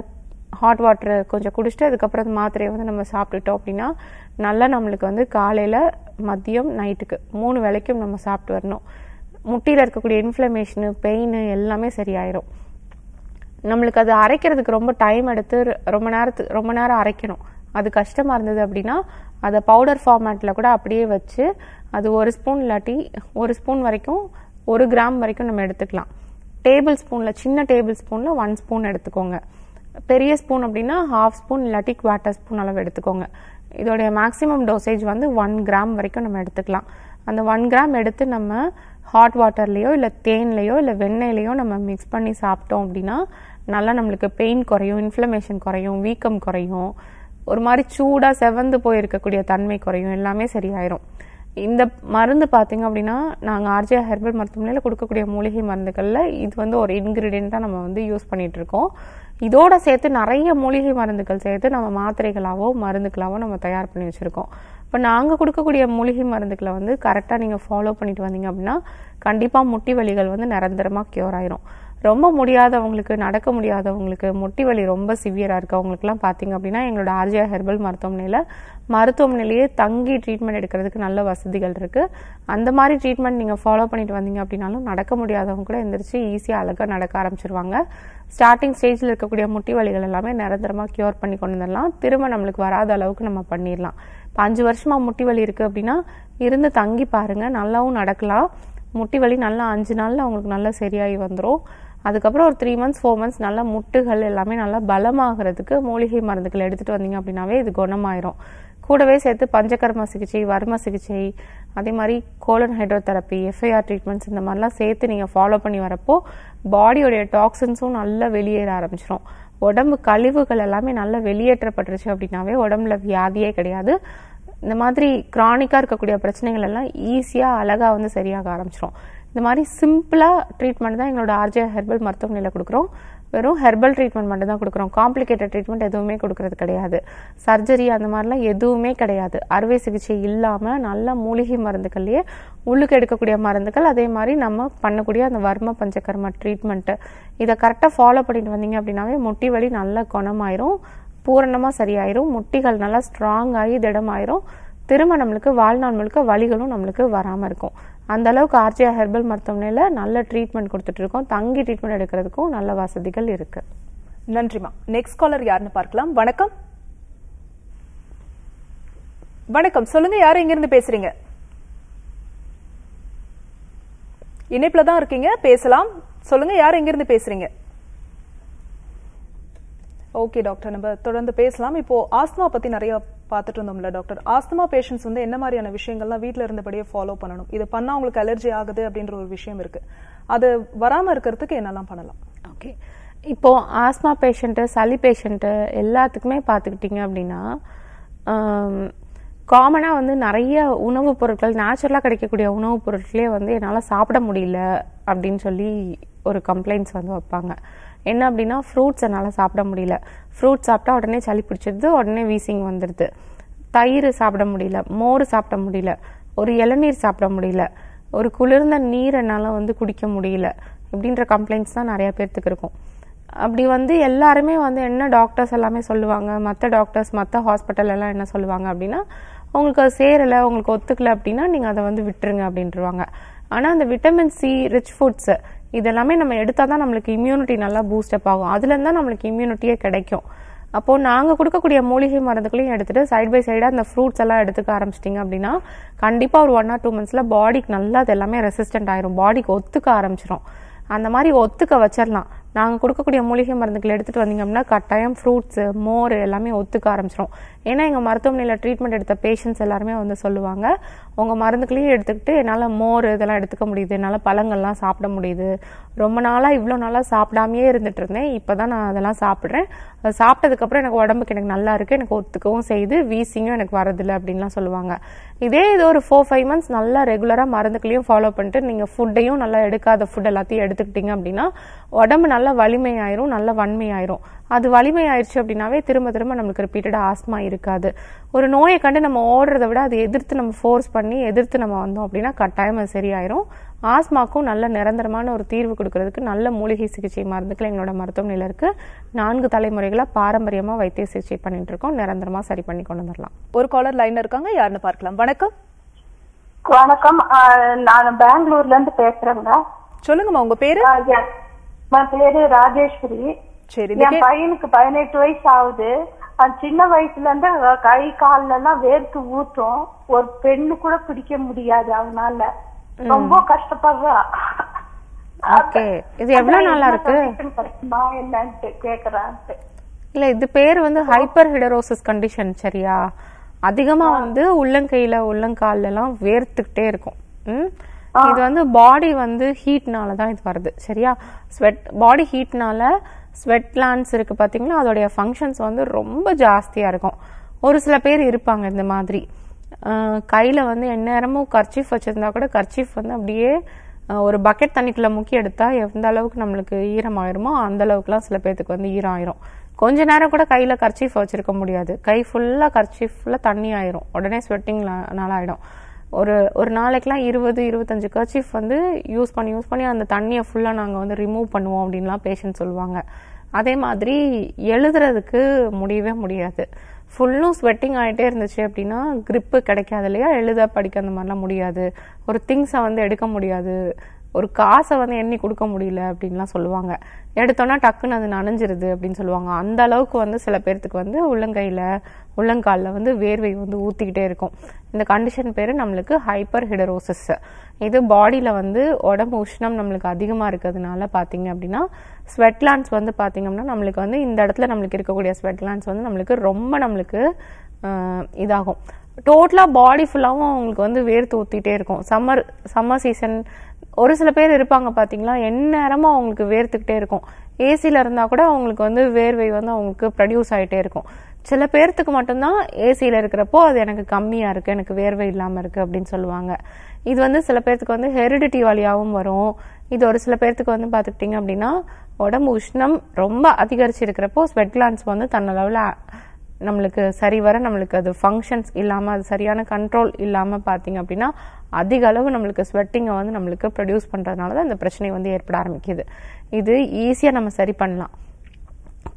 வாட்டர் கொஞ்சம் குடிச்சிட்டு அதுக்கப்புறம் அந்த மாத்திரையை வந்து நம்ம சாப்பிட்டுட்டோம் அப்படின்னா நல்லா நம்மளுக்கு வந்து காலையில மதியம் நைட்டுக்கு 3 வேளைக்கும் நம்ம சாப்பிட்டு வரணும். முட்டியில இருக்கக்கூடிய இன்ஃப்ளமேஷனு பெயின் எல்லாமே சரியாயிரும். நம்மளுக்கு அது அரைக்கிறதுக்கு ரொம்ப டைம் எடுத்து ரொம்ப நேரம் அரைக்கணும். அது கஷ்டமா இருந்தது அப்படின்னா அதை பவுடர் ஃபார்மேட்ல கூட அப்படியே வச்சு அது 1 ஸ்பூன் இல்லாட்டி 1 ஸ்பூன் வரைக்கும் 1 கிராம் வரைக்கும் நம்ம எடுத்துக்கலாம். டேபிள் ஸ்பூன்ல சின்ன டேபிள் ஸ்பூன்ல 1 ஸ்பூன் எடுத்துக்கோங்க. பெரிய ஸ்பூன் அப்படின்னா 1/2 ஸ்பூன் இல்லாட்டி 1/4 ஸ்பூன் அளவு எடுத்துக்கோங்க. இதோடைய மேக்ஸிமம் டோசேஜ் வந்து 1 கிராம் வரைக்கும் நம்ம எடுத்துக்கலாம். அந்த 1 கிராம் எடுத்து நம்ம ஹாட் வாட்டர்லயோ இல்ல தேன்லயோ இல்ல வெண்ணெயிலயோ நம்ம மிக்ஸ் பண்ணி சாப்பிட்டோம் அப்படின்னா நல்லா நம்மளுக்கு பெயின் குறையும், இன்ஃப்ளமேஷன் குறையும், வீக்கம் குறையும், ஒரு மாதிரி சூடா செவந்து போயிருக்கக்கூடிய தன்மை குறையும், எல்லாமே சரியாயிரும். இந்த மருந்து பாத்தீங்க அப்படின்னா நாங்க ஆர்ஜே ஹெர்பல் மருத்துவமனையில கொடுக்கக்கூடிய மூலிகை மருந்துகள்ல இது வந்து ஒரு இன்கிரீடியன்ட்டா நம்ம வந்து யூஸ் பண்ணிட்டு இருக்கோம். இதோட சேர்த்து நிறைய மூலிகை மருந்துகள் சேர்த்து நம்ம மாத்திரைகளாவோ மருந்துகளாவோ நம்ம தயார் பண்ணி வச்சிருக்கோம். இப்போ நாங்க கொடுக்கக்கூடிய மூலிகை மருந்துகளை வந்து கரெக்டா நீங்க ஃபாலோ பண்ணிட்டு வந்தீங்க அப்படின்னா கண்டிப்பா முட்டி வலிகள் வந்து நிரந்தரமா கியூர் ஆயிரும். ரொம்ப முடியாதவங்களுக்கு, நடக்க முடியாதவங்களுக்கு, முட்டி வலி ரொம்ப சிவியரா இருக்கவங்களுக்குலாம் பாத்தீங்க அப்படின்னா எங்களோட ஆர்ஜே ஹெர்பல் மருத்துவமனையிலேயே தங்கி ட்ரீட்மெண்ட் எடுக்கிறதுக்கு நல்ல வசதிகள் இருக்கு. அந்த மாதிரி ட்ரீட்மெண்ட் நீங்க ஃபாலோ பண்ணிட்டு வந்தீங்க அப்படின்னாலும் நடக்க முடியாதவங்க கூட எந்திரிச்சு ஈஸியா அழகா நடக்க ஆரம்பிச்சிருவாங்க. ஸ்டார்டிங் ஸ்டேஜ்ல இருக்கக்கூடிய முட்டி வலிகள் எல்லாமே நிரந்தரமா கியூர் பண்ணி கொண்டு வந்துடலாம். திரும்ப நம்மளுக்கு வராத அளவுக்கு நம்ம பண்ணிடலாம். 5 வருஷமா முட்டி வலி இருக்கு அப்படின்னா இருந்து தங்கி பாருங்க, நல்லாவும் நடக்கலாம். முட்டி வலி நல்லா 5 நாள்ல உங்களுக்கு நல்லா சரியாகி வந்துடும். அதுக்கப்புறம் ஒரு 3 months 4 months நல்லா முட்டுகள் எல்லாமே நல்லா பலமாகிறதுக்கு மூலிகை மருந்துகள் எடுத்துட்டு வந்தீங்க அப்படின்னாவே இது குணமாயிரும். கூடவே சேர்த்து பஞ்சகர்ம சிகிச்சை, வர்ம சிகிச்சை, அதே மாதிரி கோலன் ஹைட்ரோதெரப்பி, எஃப்ஐஆர் ட்ரீட்மெண்ட்ஸ் இந்த மாதிரிலாம் சேர்த்து நீங்க ஃபாலோ பண்ணி வரப்போ பாடியோடைய டாக்ஸின்ஸும் நல்லா வெளியேற ஆரம்பிச்சிடும். உடம்பு கழிவுகள் எல்லாமே நல்லா வெளியேற்றப்பட்டுருச்சு அப்படின்னாவே உடம்புல வியாதியே கிடையாது. இந்த மாதிரி கிரானிக்கா இருக்கக்கூடிய பிரச்சனைகள் எல்லாம் ஈஸியா அழகா வந்து சரியாக ஆரம்பிச்சிடும். இந்த மாதிரி சிம்பிளா ட்ரீட்மெண்ட் தான் எங்களோட ஆர்ஜே ஹெர்பல் மருத்துவமனையில கொடுக்குறோம். வெறும் ஹெர்பல் ட்ரீட்மெண்ட் மட்டும் தான் கொடுக்குறோம். காம்ப்ளிகேட்டட் ட்ரீட்மெண்ட் எதுவுமே கொடுக்கறது கிடையாது. சர்ஜரி அந்த மாதிரிலாம் எதுவுமே கிடையாது. அறுவை சிகிச்சை இல்லாம நல்ல மூலிகை மருந்துகள்லயே உள்ளுக்கு எடுக்கக்கூடிய மருந்துகள், அதே மாதிரி நம்ம பண்ணக்கூடிய அந்த வர்ம பஞ்சகர்ம ட்ரீட்மெண்ட் இதை கரெக்டா ஃபாலோ பண்ணிட்டு வந்தீங்க அப்படின்னாவே முட்டி வலி நல்லா குணமாயிரும், பூரணமா சரியாயிரும், முட்டிகள் நல்லா ஸ்ட்ராங் ஆகி திடமாயிரும். திரும்ப நம்மளுக்கு வாழ்நாள் முழுக்க வலிகளும் நம்மளுக்கு வராம இருக்கும். அந்த அளவுக்கு ஆர்ஜியா ஹெர்பல் மருத்துவமனையில நல்ல ட்ரீட்மெண்ட் கொடுத்துட்டு இருக்கோம். தங்கி ட்ரீட்மெண்ட் எடுக்கிறதுக்கும் நல்ல வசதிகள் இருக்கு. நன்றிமா. நெக்ஸ்ட் காலர் யாருன்னு பார்க்கலாம். வணக்கம். வணக்கம், சொல்லுங்க, யாரு எங்க இருந்து பேசுறீங்க? இணைப்புல தான் இருக்கீங்க, பேசலாம். சொல்லுங்க, யாரு எங்க இருந்து பேசுறீங்க? ஓகே டாக்டர், நம்ம தொடர்ந்து பேசலாம். இப்போ ஆஸ்துமா பத்தி நிறைய பார்த்துட்டு இருந்தோம்ல டாக்டர். ஆஸ்துமா பேஷண்ட்ஸ் வந்து என்ன மாதிரியான விஷயங்கள்லாம் வீட்டில் இருந்தபடியே ஃபாலோ பண்ணணும்? இது பண்ணா உங்களுக்கு அலர்ஜி ஆகுது அப்படின்ற ஒரு விஷயம் இருக்கு, அது வராம இருக்கிறதுக்கு என்னெல்லாம் பண்ணலாம்? ஓகே, இப்போ ஆஸ்மா பேஷண்ட்டு, சளி பேஷண்ட்டு எல்லாத்துக்குமே பார்த்துக்கிட்டிங்க அப்படின்னா காமனாக வந்து நிறைய உணவுப் பொருட்கள், நேச்சுரலாக கிடைக்கக்கூடிய உணவுப் பொருட்களே வந்து என்னால் சாப்பிட முடியல அப்படின்னு சொல்லி ஒரு கம்ப்ளைண்ட்ஸ் வந்து வைப்பாங்க. என்ன அப்படின்னா, ஃப்ரூட்ஸ் என்னால் சாப்பிட முடியல, ஃப்ரூட்ஸ் சாப்பிட்டா உடனே சளி பிடிச்சிடுது, உடனே வீசிங் வந்துடுது, தயிர் சாப்பிட முடியல, மோர் சாப்பிட முடியல, ஒரு இளநீர் சாப்பிட முடியல, ஒரு குளிர்ந்த நீர் என்னால் வந்து குடிக்க முடியல, இப்படின்ற கம்ப்ளைண்ட்ஸ் தான் நிறைய பேர்த்துக்கு இருக்கும். அப்படி வந்து எல்லாருமே வந்து என்ன டாக்டர்ஸ் எல்லாமே சொல்லுவாங்க, மற்ற டாக்டர்ஸ் மற்ற ஹாஸ்பிட்டல் எல்லாம் என்ன சொல்லுவாங்க அப்படின்னா, உங்களுக்கு அது சேரலை, உங்களுக்கு ஒத்துக்கலை அப்படின்னா நீங்கள் அதை வந்து விட்டுருங்க அப்படின்ட்டுருவாங்க. ஆனால் அந்த விட்டமின் சி ரிச் ஃபுட்ஸ் இதெல்லாமே நம்ம எடுத்தால் தான் நம்மளுக்கு இம்யூனிட்டி நல்லா பூஸ்டப் ஆகும். அதுலேருந்து தான் நம்மளுக்கு இம்யூனிட்டியே கிடைக்கும். அப்போது நாங்கள் கொடுக்கக்கூடிய மூலிகை மருந்துகளையும் எடுத்துகிட்டு சைட் பை சைடாக அந்த ஃப்ரூட்ஸ் எல்லாம் எடுத்துக்க ஆரம்பிச்சிட்டிங்க அப்படின்னா கண்டிப்பாக ஒரு 1 or 2 months பாடிக்கு நல்லா அது எல்லாமே ரெசிஸ்டன்ட் ஆயிரும், பாடிக்கு ஒத்துக்க ஆரம்பிச்சிடும். அந்த மாதிரி ஒத்துக்க வச்சிடலாம். நாங்கள் கொடுக்கக்கூடிய மூலிகை மருந்துகள் எடுத்துகிட்டு வந்தீங்க அப்படின்னா கட்டாயம் ஃப்ரூட்ஸு, மோர் எல்லாமே ஒத்துக்க ஆரம்பிச்சிடும். ஏன்னா எங்கள் மருத்துவமனையில் ட்ரீட்மெண்ட் எடுத்த பேஷண்ட்ஸ் எல்லாருமே வந்து சொல்லுவாங்க, உங்கள் மருந்துகளையும் எடுத்துக்கிட்டு என்னால் மோர் இதெல்லாம் எடுத்துக்க முடியுது, என்னால் பழங்கள்லாம் சாப்பிட முடியுது, ரொம்ப நாளாக இவ்வளோ நாளாக சாப்பிடாமையே இருந்துட்டு இருந்தேன், இப்போ தான் நான் அதெல்லாம் சாப்பிட்றேன், அது சாப்பிட்டதுக்கப்புறம் எனக்கு உடம்புக்கு எனக்கு நல்லா இருக்குது, எனக்கு ஒத்துக்கவும் செய்யுது, வீசிங்கும் எனக்கு வரதில்லை அப்படின்லாம் சொல்லுவாங்க. இதே இது ஒரு 4-5 months நல்லா ரெகுலராக மருந்துகளையும் ஃபாலோ பண்ணிட்டு நீங்கள் ஃபுட்டையும் நல்லா எடுக்காத ஃபுட் எல்லாத்தையும் எடுத்துக்கிட்டீங்க அப்படின்னா உடம்பு நல்லா வலிமையாயிரும், நல்ல வன்மையாயிரும். அது வலிமை ஆயிடுச்சு அப்படின்னாவே திரும்ப திரும்ப நமக்கு ரிப்பீட்டடாக ஆஸ்மா இருக்காது. ஒரு நோயை கண்டு நம்ம ஓடுறதை விட அதை எதிர்த்து நம்ம ஃபோர்ஸ் பண்ணி எதிர்த்து நம்ம வந்தோம் அப்படின்னா கட்டாயம் அது சரியாயிரும். ஆஸ்மாக்கும் நல்ல நிரந்தரமான ஒரு தீர்வு கொடுக்கறதுக்கு நல்ல மூலிகை சிகிச்சை மருந்துகள் எங்களோட மருத்துவமனையில் இருக்கு. 4 தலைமுறைகளா பாரம்பரியமா வைத்திய சிகிச்சை பண்ணிட்டு இருக்கோம், நிரந்தரமா சரி பண்ணி கொண்டு வந்துடலாம். ஒரு காலர் லைன்ல இருக்காங்க, யாருன்னு பார்க்கலாம். வணக்கம். வணக்கம், நான் பெங்களூர்ல இருந்து பேசுறேங்க. சொல்லுங்கம்மா, உங்க பேரு? என் பேரு ராஜேஸ்வரி. சரி, என் பையனுக்கு 18 வயசு ஆகுது. சின்ன வயசுல இருந்து கை கால்ல எல்லாம் வேர்த்து ஊத்தும், ஒரு பெண்ணு கூட பிடிக்க முடியாது, அவனால ரொம்ப கஷ்டப்படுறா. இது எவ்வளவு நாளா இருக்கு என்னன்னு கேக்குறான். இல்ல, இது பேர் வந்து ஹைப்பர் ஹிடரோசிஸ் கண்டிஷன். சரியா, அதிகமா வந்து உள்ளங்கையில உள்ளங்கால்ல எல்லாம் வேர்த்துக்கிட்டே இருக்கும். இது வந்து பாடி வந்து ஹீட்னால தான் இது வருது. சரியா, பாடி ஹீட்னால ஸ்வெட் கிளாண்ட்ஸ் இருக்கு பாத்தீங்களா, அதோடைய ஃபங்க்ஷன்ஸ் வந்து ரொம்ப ஜாஸ்தியா இருக்கும். ஒரு சில பேர் இருப்பாங்க இந்த மாதிரி, கையில வந்து எந்நேரமும் கர்ச்சீஃப் வச்சிருந்தா கூட கர்ச்சீஃப் வந்து அப்படியே ஒரு பக்கெட் தண்ணிக்குள்ள முக்கி எடுத்தா எந்த அளவுக்கு நம்மளுக்கு ஈரம் ஆயிருமோ அந்த அளவுக்குலாம் சில பேருக்கு வந்து ஈரம் ஆயிரும். கொஞ்ச நேரம் கூட கையில கர்ச்சீஃப் வச்சிருக்க முடியாது, கை ஃபுல்லா கர்ச்சீஃப்ல தண்ணி ஆயிரும், உடனே ஸ்வெட்டிங்னால ஆயிடும். ஒரு நாளைக்குலாம் 20-25 கர்ச்சீஃப் வந்து யூஸ் பண்ணி அந்த தண்ணியை ஃபுல்லாக நாங்கள் வந்து ரிமூவ் பண்ணுவோம் அப்படின்லாம் பேஷண்ட் சொல்லுவாங்க. அதே மாதிரி எழுதுறதுக்கு முடியவே முடியாது, ஃபுல்லும் ஸ்வெட்டிங் ஆகிட்டே இருந்துச்சு அப்படின்னா கிரிப்பு கிடைக்காது இல்லையா, எழுத படிக்க அந்த மாதிரிலாம் முடியாது, ஒரு திங்ஸை வந்து எடுக்க முடியாது, ஒரு காசை வந்து எண்ணி கொடுக்க முடியல அப்படின்லாம் சொல்லுவாங்க. எடுத்தோன்னா டக்குன்னு அது நனைஞ்சிருது அப்படின்னு சொல்லுவாங்க. அந்த அளவுக்கு வந்து சில பேர்த்துக்கு வந்து உள்ளங்காலில் வந்து வேர்வை வந்து ஊற்றிக்கிட்டே இருக்கும். இந்த கண்டிஷன் பேர் நம்மளுக்கு ஹைப்பர் ஹிடரோசிஸ். இது பாடியில் வந்து உடம்பு உஷ்ணம் நம்மளுக்கு அதிகமாக இருக்கிறதுனால பார்த்தீங்க அப்படின்னா ஸ்வெட் கிளாண்ட்ஸ் வந்து பார்த்தீங்கன்னா நம்மளுக்கு வந்து இந்த இடத்துல நம்மளுக்கு இருக்கக்கூடிய ஸ்வெட் கிளாண்ட்ஸ் வந்து நம்மளுக்கு இதாகும். டோட்டலாக பாடி ஃபுல்லாகவும் அவங்களுக்கு வந்து வேர்த்து ஊற்றிட்டே இருக்கும். சம்மர் சீசன் ஒரு சில பேர் இருப்பாங்க பார்த்தீங்களா, எந்நேரமும் அவங்களுக்கு வேர்த்துக்கிட்டே இருக்கும். ஏசியில் இருந்தால் கூட அவங்களுக்கு வந்து வேர்வை வந்து அவங்களுக்கு ப்ரொடியூஸ் ஆகிட்டே இருக்கும். சில பேர்த்துக்கு மட்டும்தான் ஏசியில் இருக்கிறப்போ அது எனக்கு கம்மியாக இருக்குது, எனக்கு வேர்வை இல்லாமல் இருக்குது அப்படின்னு சொல்லுவாங்க. இது வந்து சில பேர்த்துக்கு வந்து ஹெரிடிட்டி வழியாகவும் வரும். இது ஒரு சில பேர்த்துக்கு வந்து பார்த்துக்கிட்டிங்க அப்படின்னா உடம்பு உஷ்ணம் ரொம்ப அதிகரிச்சு இருக்கிறப்போ ஸ்வெட் கிளாண்ட்ஸ் வந்து தன்னளவில் நம்மளுக்கு சரிவர நம்மளுக்கு அது ஃபங்க்ஷன்ஸ் இல்லாமல் அது சரியான கண்ட்ரோல் இல்லாமல் பார்த்தீங்க அப்படின்னா அதிக அளவு நம்மளுக்கு ஸ்வெட்டிங்கை வந்து நம்மளுக்கு ப்ரொடியூஸ் பண்ணுறதுனால தான் இந்த பிரச்சனை வந்து ஏற்பட ஆரம்பிக்குது. இது ஈஸியாக நம்ம சரி பண்ணலாம்.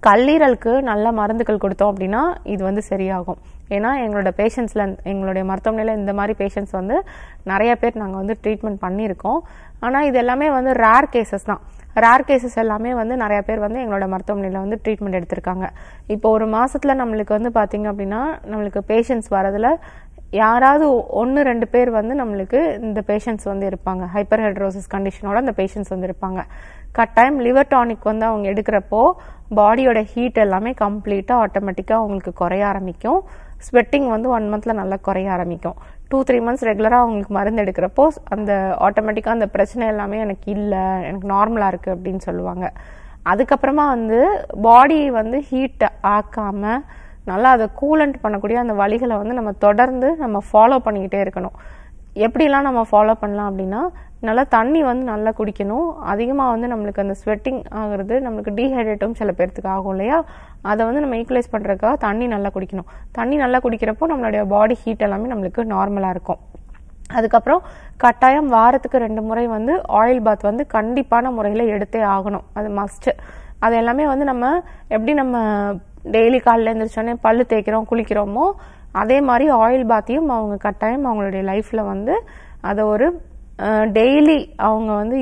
கல்லீரலுக்கு நல்ல மருந்துகள் கொடுத்தோம் அப்படின்னா இது வந்து சரியாகும். ஏன்னா எங்களோட பேஷண்ட்ஸ்ல எங்களுடைய மருத்துவமனையில் இந்த மாதிரி பேஷண்ட்ஸ் வந்து நிறைய பேர் நாங்கள் வந்து ட்ரீட்மெண்ட் பண்ணியிருக்கோம். ஆனால் இது எல்லாமே வந்து ரேர் கேசஸ் தான். ரேர் கேசஸ் எல்லாமே வந்து நிறைய பேர் வந்து எங்களோட மருத்துவமனையில் வந்து ட்ரீட்மெண்ட் எடுத்திருக்காங்க. இப்போ ஒரு மாசத்துல நம்மளுக்கு வந்து பார்த்தீங்க அப்படின்னா நம்மளுக்கு பேஷண்ட்ஸ் வரதுல யாராவது 1-2 பேர் வந்து நம்மளுக்கு இந்த பேஷண்ட்ஸ் வந்து இருப்பாங்க. ஹைப்பர் ஹைட்ரோசிஸ் கண்டிஷனோட அந்த பேஷண்ட்ஸ் வந்து இருப்பாங்க. கட்டாயம் லிவர் டானிக் வந்து அவங்க எடுக்கிறப்போ பாடியோட ஹீட் எல்லாமே கம்ப்ளீட்டாக ஆட்டோமேட்டிக்காக அவங்களுக்கு குறைய ஆரம்பிக்கும். ஸ்வெட்டிங் வந்து 1 மந்த்ல நல்லா குறைய ஆரம்பிக்கும். 2-3 மந்த்ஸ் ரெகுலராக அவங்களுக்கு மருந்து எடுக்கிறப்போ அந்த ஆட்டோமேட்டிக்காக அந்த பிரச்சனை எல்லாமே எனக்கு இல்லை, எனக்கு நார்மலாக இருக்குது அப்படின்னு சொல்லுவாங்க. அதுக்கப்புறமா வந்து பாடி வந்து ஹீட் ஆக்காமல் நல்லா அதை கூலண்ட் பண்ணக்கூடிய அந்த வழிகளை வந்து நம்ம தொடர்ந்து நம்ம ஃபாலோ பண்ணிக்கிட்டே இருக்கணும். எப்படிலாம் நம்ம ஃபாலோ பண்ணலாம் அப்படின்னா, நல்லா தண்ணி வந்து நல்லா குடிக்கணும். அதிகமாக வந்து நம்மளுக்கு அந்த ஸ்வெட்டிங் ஆகுறது, நம்மளுக்கு டீஹைட்ரேட்டும் சில பேர்த்துக்கு ஆகும் இல்லையா, அதை வந்து நம்ம ஈக்குவலைஸ் பண்ணுறதுக்காக தண்ணி நல்லா குடிக்கணும். தண்ணி நல்லா குடிக்கிறப்போ நம்மளுடைய பாடி ஹீட் எல்லாமே நம்மளுக்கு நார்மலாக இருக்கும். அதுக்கப்புறம் கட்டாயம் வாரத்துக்கு 2 முறை வந்து ஆயில் பாத் வந்து கண்டிப்பான முறையில் எடுத்தே ஆகணும். அது மஸ்ட். அது எல்லாமே வந்து நம்ம எப்படி நம்ம டெய்லி காலையில் எழுந்திரிச்சோடனே பல்லு தேய்க்கிறோம் குளிக்கிறோமோ அதே மாதிரி ஆயில் பாத்தையும் அவங்க கட்டாயம் அவங்களுடைய லைஃப்ல வந்து அதை ஒரு டெய்லி அவங்க வந்து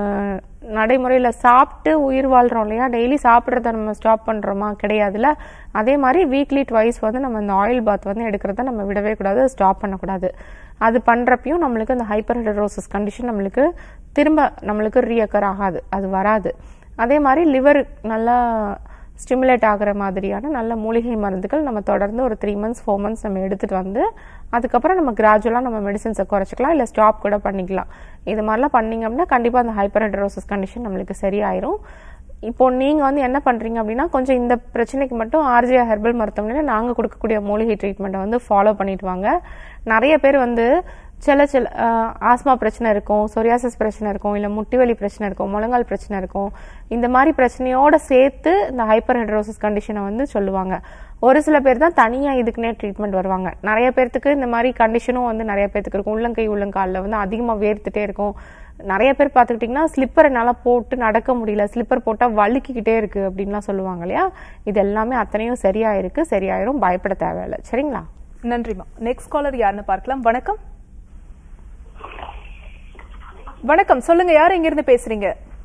நடைமுறையில சாப்பிட்டு உயிர் வாழ்றோம் இல்லையா, டெய்லி சாப்பிட்றத நம்ம ஸ்டாப் பண்றோமா, கிடையாதுல. அதே மாதிரி வீக்லி ட்வைஸ் வந்து நம்ம இந்த ஆயில் பாத் வந்து எடுக்கிறத நம்ம விடவே கூடாது, ஸ்டாப் பண்ணக்கூடாது. அது பண்றப்பையும் நம்மளுக்கு அந்த ஹைப்பர் ஹைட்ரோசிஸ் கண்டிஷன் நம்மளுக்கு திரும்ப நம்மளுக்கு ரீஅக்கர் ஆகாது, அது வராது. அதே மாதிரி லிவர் நல்லா ஸ்டிமுலேட் ஆகிற மாதிரியான நல்ல மூலிகை மருந்துகள் நம்ம தொடர்ந்து ஒரு 3 months 4 months நம்ம எடுத்துட்டு வந்து அதுக்கப்புறம் நம்ம கிராஜுவலாக நம்ம மெடிசன்ஸை குறைச்சிக்கலாம், இல்லை ஸ்டாப் கூட பண்ணிக்கலாம். இது மாதிரிலாம் பண்ணிங்க அப்படின்னா கண்டிப்பாக அந்த ஹைப்பர் ஹைட்ரோசிஸ் கண்டிஷன் நம்மளுக்கு சரியாயிரும். இப்போ நீங்கள் வந்து என்ன பண்ணுறீங்க அப்படின்னா, கொஞ்சம் இந்த பிரச்சனைக்கு மட்டும் ஆர்ஜிஆர் ஹெர்பல் மருத்துவமனையில் நாங்கள் கொடுக்கக்கூடிய மூலிகை ட்ரீட்மெண்ட்டை வந்து ஃபாலோ பண்ணிட்டு வாங்க. நிறைய பேர் வந்து சில ஆஸ்மா பிரச்சனை இருக்கும், சொரியாசிஸ் பிரச்சனை இருக்கும், இல்லை முட்டிவலி பிரச்சனை இருக்கும், முழங்கால் பிரச்சனை இருக்கும். இந்த மாதிரி பிரச்சனையோட சேர்த்து இந்த ஹைப்பர் ஹைட்ரோசிஸ் கண்டிஷனை வந்து சொல்லுவாங்க. ஒரு சில பேர் தான் தனியாக இதுக்குன்னே ட்ரீட்மெண்ட் வருவாங்க. நிறைய பேர்த்துக்கு இந்த மாதிரி கண்டிஷனும் வந்து நிறைய பேர்த்துக்கு இருக்கும். உள்ளங்கை உள்ளங்காலில் வந்து அதிகமாக வேர்த்துட்டே இருக்கும். நிறைய பேர் பார்த்துக்கிட்டிங்கன்னா ஸ்லிப்பர் என்னால் போட்டு நடக்க முடியல, ஸ்லிப்பர் போட்டால் வலிக்கிக்கிட்டே இருக்கு அப்படின்லாம் சொல்லுவாங்க இல்லையா. இது எல்லாமே அத்தனையும் சரியாயிருக்கு, சரியாயிரும், பயப்பட தேவையில்லை. சரிங்களா? நன்றிமா. நெக்ஸ்ட் காலர் யாருன்னு பார்க்கலாம். வணக்கம். வணக்கம், சொல்லுங்க, யார் எங்க இருந்து பேசுறீங்க?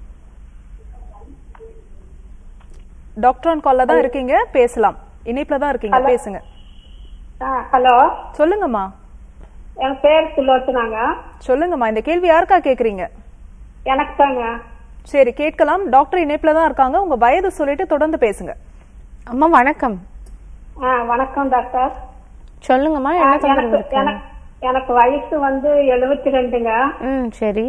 டாக்டர் ஆன் கால்ல தான் இருக்கீங்க, பேசலாம். இணைப்புல தான் இருக்கீங்க, பேசுங்க. ஹலோ, சொல்லுங்கம்மா. என் பேர் சுலோச்சனாங்க. சொல்லுங்கம்மா, இந்த கேள்வி யாருக்கா கேக்குறீங்க? எனக்கு தாங்க. சரி, கேட்கலாம். டாக்டர் இணைப்புல தான் இருக்காங்க, உங்க வயது சொல்லிட்டு தொடர்ந்து பேசுங்க. அம்மா வணக்கம். வணக்கம் டாக்டர். சொல்லுங்கம்மா, என்ன தொந்தரவு இருக்கு? எனக்கு வயசு வந்து 72ங்க. சரி.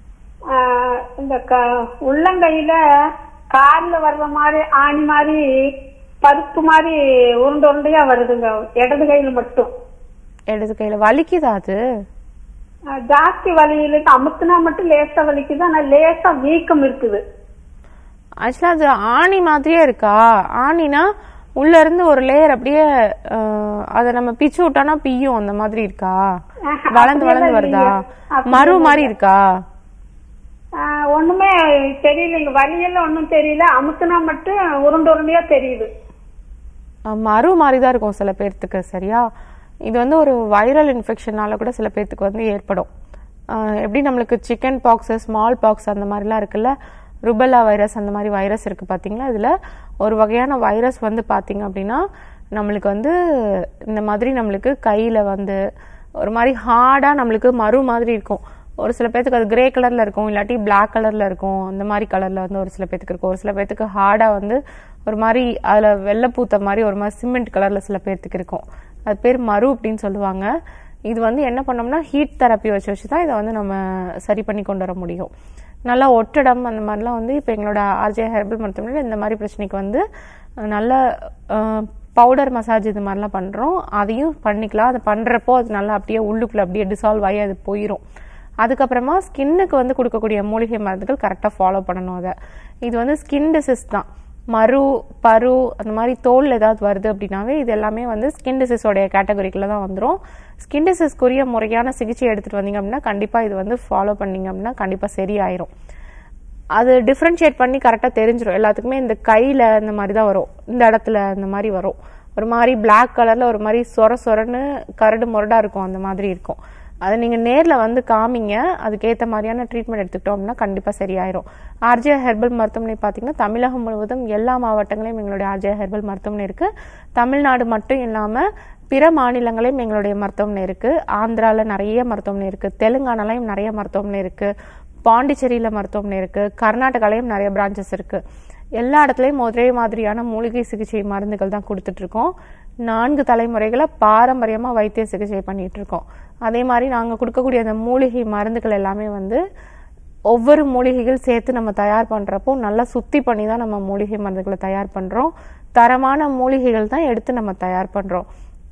இந்த உள்ளங்கையில கால்ல வர்ற மாதிரி ஆணி மாதிரி பருப்பு மாதிரி உருண்டை உருண்டையா வருதுங்க, இடது கையில மட்டும். இடது கையில வலிக்குதா? அது ஜாஸ்தி வலியில அமுத்துனா மட்டும் லேசா வலிக்குது, ஆனா லேசா வீக்கம் இருக்குது. ஆக்சுவலா அது ஆணி மாதிரியே இருக்கா? ஆணினா உள்ள இருந்து ஒரு லேயர் அப்படியே அத நம்ம பிச்சு விட்டோம்னா பியும், அந்த மாதிரி இருக்கா? வளர்ந்து வளர்ந்து வருதா? மறு மாதிரி இருக்கா? ஒண்ணுமே தெரியல, வலியெல்லாம் ஒண்ணும் தெரியல, அமுத்துனா மட்டும் உருண்டு உருண்டையா தெரியுது. மறு மாதிரிதான் இருக்கும் சில பேர்த்துக்கு. சரியா? இது வந்து ஒரு வைரல் இன்ஃபெக்ஷனால கூட சில பேர்த்துக்கு வந்து ஏற்படும். எப்படி நம்மளுக்கு சிக்கன் பாக்ஸ், ஸ்மால் பாக்ஸ் அந்த மாதிரிலாம் இருக்குல்ல, ருபெல்லா வைரஸ் அந்த மாதிரி வைரஸ் இருக்கு பாத்தீங்களா. இதுல ஒரு வகையான வைரஸ் வந்து பாத்தீங்க அப்படின்னா நம்மளுக்கு வந்து இந்த மாதிரி நம்மளுக்கு கையில வந்து ஒரு மாதிரி ஹார்டா நம்மளுக்கு மறு மாதிரி இருக்கும். ஒரு சில பேத்துக்கு அது கிரே கலர்ல இருக்கும், இல்லாட்டி பிளாக் கலர்ல இருக்கும். அந்த மாதிரி கலர்ல வந்து ஒரு சில பேத்துக்கு இருக்கும். ஒரு சில பேத்துக்கு ஹார்டா வந்து ஒரு மாதிரி அதுல வெள்ளை பூத்த மாதிரி ஒரு மாதிரி சிமெண்ட் கலர்ல சில பேத்துக்கு இருக்கும். அது பேர் மறு அப்படின்னு சொல்லுவாங்க. இது வந்து என்ன பண்ணோம்னா ஹீட் தெரப்பி வச்சுதான் இதை வந்து நம்ம சரி பண்ணி கொண்டு வர முடியும். நல்லா ஒட்டடம் அந்த மாதிரிலாம் வந்து இப்போ எங்களோட ஆர்ஜிஆர் ஹெர்பல் மருத்துவமனையில் இந்த மாதிரி பிரச்சனைக்கு வந்து நல்ல பவுடர் மசாஜ் இது மாதிரிலாம் பண்ணுறோம். அதையும் பண்ணிக்கலாம். அது பண்ணுறப்போ அது நல்லா அப்படியே உள்ளுக்குள்ள அப்படியே டிசால்வ் ஆகி அது போயிடும். அதுக்கப்புறமா ஸ்கின்னுக்கு வந்து கொடுக்கக்கூடிய மூலிகை மருந்துகள் கரெக்டாக ஃபாலோ பண்ணணும். அதை இது வந்து ஸ்கின் டிசீஸ் தான். மறு பரு அந்த மாதிரி தோல் ஏதாவது வருது அப்படின்னாவே இது எல்லாமே வந்து ஸ்கின் டிசீஸோடைய கேட்டகரிக்குள்ள தான் வந்துடும். ஸ்கின் டிசீஸ்க்குரிய முறையான சிகிச்சை எடுத்துட்டு வந்தீங்க அப்படின்னா கண்டிப்பா இது வந்து ஃபாலோ பண்ணீங்க அப்படின்னா கண்டிப்பா சரியாயிரும். அது டிஃப்ரென்ஷியேட் பண்ணி கரெக்டாக தெரிஞ்சிடும். எல்லாத்துக்குமே இந்த கையில் இந்த மாதிரி தான் வரும், இந்த இடத்துல இந்த மாதிரி வரும், ஒரு மாதிரி பிளாக் கலரில் ஒரு மாதிரி சொரன்னு கரடு முரடாக இருக்கும், அந்த மாதிரி இருக்கும். அதை நீங்கள் நேரில் வந்து காமிங்க, அதுக்கேற்ற மாதிரியான ட்ரீட்மெண்ட் எடுத்துக்கிட்டோம் அப்படின்னா கண்டிப்பாக சரியாயிரும். ஆர்ஜே ஹெர்பல் மருத்துவமனை பார்த்தீங்கன்னா தமிழகம் முழுவதும் எல்லா மாவட்டங்களையும் எங்களுடைய ஆர்ஜே ஹெர்பல் மருத்துவமனை இருக்குது. தமிழ்நாடு மட்டும் இல்லாமல் பிற மாநிலங்களையும் எங்களுடைய மருத்துவமனை இருக்குது. ஆந்திராவில் நிறைய மருத்துவமனை இருக்குது, தெலுங்கானாலையும் நிறைய மருத்துவமனை இருக்குது, பாண்டிச்சேரியில் மருத்துவமனை இருக்குது, கர்நாடகாலையும் நிறைய பிரான்ச்சஸ் இருக்குது. எல்லா இடத்துலையும் ஒரே மாதிரியான மூலிகை சிகிச்சை மருந்துகள் தான் கொடுத்துட்ருக்கோம். 4 தலைமுறைகளை பாரம்பரியமாக வைத்திய சிகிச்சை பண்ணிட்டு இருக்கோம். அதே மாதிரி நாங்கள் கொடுக்கக்கூடிய அந்த மூலிகை மருந்துகள் எல்லாமே வந்து ஒவ்வொரு மூலிகைகள் சேர்த்து நம்ம தயார் பண்ணுறப்போ நல்லா சுத்தி பண்ணி தான் நம்ம மூலிகை மருந்துகளை தயார் பண்ணுறோம். தரமான மூலிகைகள் தான் எடுத்து நம்ம தயார் பண்ணுறோம்.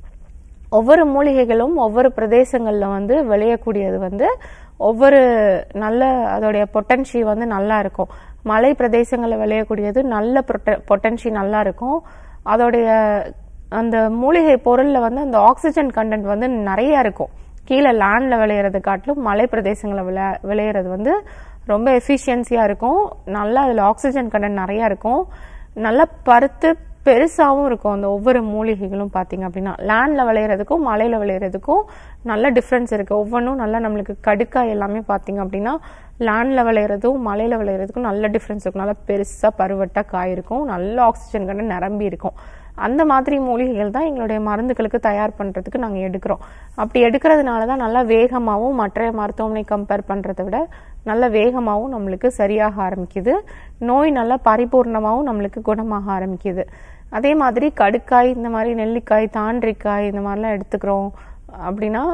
ஒவ்வொரு மூலிகைகளும் ஒவ்வொரு பிரதேசங்களில் வந்து விளையக்கூடியது வந்து ஒவ்வொரு நல்ல அதோடைய பொட்டன்ஷி வந்து நல்லா இருக்கும். மலை பிரதேசங்களில் விளையக்கூடியது நல்ல பொட்டன்ஷி நல்லா இருக்கும். அதோடைய அந்த மூலிகை பொருளில் வந்து அந்த ஆக்சிஜன் கண்டென்ட் வந்து நிறைய இருக்கும். கீழே லேண்டில் விளையிறது காட்டிலும் மலை பிரதேசங்களில் விளையிறது வந்து ரொம்ப எஃபிஷியன்சியாக இருக்கும். நல்லா அதில் ஆக்சிஜன் கண்டென்ட் நிறையா இருக்கும். நல்லா பருத்து பெருசாகவும் இருக்கும். அந்த ஒவ்வொரு மூலிகைகளும் பார்த்தீங்க அப்படின்னா லேண்டில் விளையிறதுக்கும் மலையில் விளையிறதுக்கும் நல்ல டிஃப்ரென்ஸ் இருக்குது. ஒவ்வொன்றும் நல்லா நம்மளுக்கு கடுக்காய் எல்லாமே பார்த்தீங்க அப்படின்னா லேண்டில் விளையிறதும் மலையில் விளையிறதுக்கும் நல்ல டிஃப்ரென்ஸ் இருக்கும். நல்லா பெருசாக பருவட்டாக காய் இருக்கும், நல்ல ஆக்சிஜன் கண்டென்ட் நிரம்பி இருக்கும். அந்த மாதிரி மூலிகைகள் தான் எங்களுடைய மருந்துகளுக்கு தயார் பண்ணுறதுக்கு நாங்கள் எடுக்கிறோம். அப்படி எடுக்கிறதுனால தான் நல்லா வேகமாகவும் மற்ற மருத்துவமனை கம்பேர் பண்ணுறதை விட நல்ல வேகமாகவும் நம்மளுக்கு சரியாக ஆரம்பிக்குது. நோய் நல்லா பரிபூர்ணமாகவும் நம்மளுக்கு குணமாக ஆரம்பிக்குது. அதே மாதிரி கடுக்காய், இந்த மாதிரி நெல்லிக்காய், தாண்டிக்காய் இந்த மாதிரிலாம் எடுத்துக்கிறோம் அப்படின்னா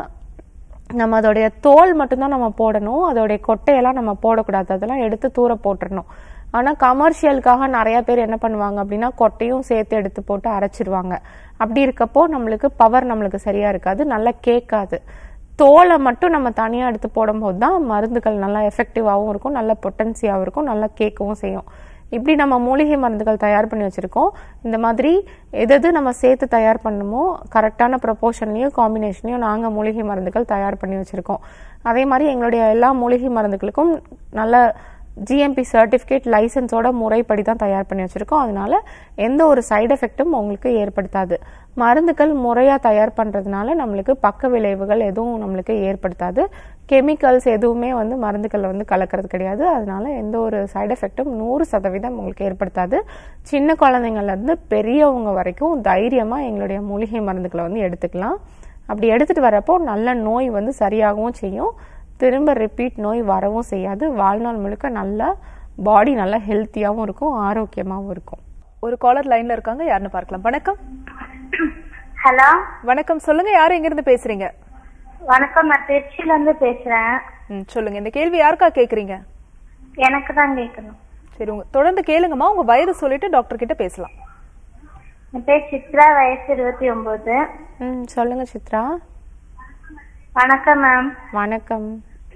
நம்ம அதோடைய தோல் மட்டும்தான் நம்ம போடணும். அதோடைய கொட்டையெல்லாம் நம்ம போடக்கூடாது, அதெல்லாம் எடுத்து தூர போட்டுடணும். ஆனால் கமர்ஷியலுக்காக நிறைய பேர் என்ன பண்ணுவாங்க அப்படின்னா கொட்டையும் சேர்த்து எடுத்து போட்டு அரைச்சிடுவாங்க. அப்படி இருக்கப்போ நம்மளுக்கு பவர் நம்மளுக்கு சரியா இருக்காது, நல்லா கேட்காது. தோலை மட்டும் நம்ம தனியாக எடுத்து போடும்போது தான் மருந்துகள் நல்லா எஃபெக்டிவாகவும் இருக்கும், நல்ல பொட்டன்சியாகவும் இருக்கும், நல்லா கேட்கவும் செய்யும். இப்படி நம்ம மூலிகை மருந்துகள் தயார் பண்ணி வச்சிருக்கோம். இந்த மாதிரி எது நம்ம சேர்த்து தயார் பண்ணணுமோ கரெக்டான ப்ரொபோர்ஷன்லையும் காம்பினேஷன்லையும் நாங்கள் மூலிகை மருந்துகள் தயார் பண்ணி வச்சிருக்கோம். அதே மாதிரி எங்களுடைய எல்லா மூலிகை மருந்துகளுக்கும் நல்ல ஜிஎம்பி சர்டிஃபிகேட் லைசன்ஸோட முறைப்படி தான் தயார் பண்ணி வச்சிருக்கோம். அதனால எந்த ஒரு சைடு எஃபெக்டும் உங்களுக்கு ஏற்படுத்தாது. மருந்துகள் முறையாக தயார் பண்ணுறதுனால நம்மளுக்கு பக்க விளைவுகள் எதுவும் நம்மளுக்கு ஏற்படுத்தாது. கெமிக்கல்ஸ் எதுவுமே வந்து மருந்துகளில் வந்து கலக்கிறது கிடையாது. அதனால எந்த ஒரு சைடு எஃபெக்டும் 100% உங்களுக்கு ஏற்படுத்தாது. சின்ன குழந்தைங்கள்லேருந்து பெரியவங்க வரைக்கும் தைரியமாக எங்களுடைய மூலிகை மருந்துகளை வந்து எடுத்துக்கலாம். அப்படி எடுத்துகிட்டு வரப்போ நல்ல நோய் வந்து சரியாகவும் செய்யும், திரும்ப ரிப்பீட் நோய் வரவும் செய்யாது. வாழ்நாள் முழுக்க நல்ல பாடி நல்லா ஹெல்த்தியாகவும் இருக்கும், ஆரோக்கியமாகவும் இருக்கும். ஒரு காலர் லைன்ல இருக்காங்க, யாருன்னு பார்க்கலாம். வணக்கம். ஹலோ, வணக்கம். சொல்லுங்க, யாரு எங்க இருந்து பேசுறீங்க? வணக்கம், நான் திருச்சியில இருந்து பேசுறேன். சொல்லுங்க, இந்த கேள்வி யாருக்கா கேக்குறீங்க? எனக்கு தான் கேட்கணும். சரி, உங்க தொடர்ந்து கேளுங்கம்மா. உங்க வயது சொல்லிட்டு டாக்டர் கிட்ட பேசலாம். என் பேர் சித்ரா, வயசு 29. சொல்லுங்க சித்ரா. வணக்கம் மேம். வணக்கம்.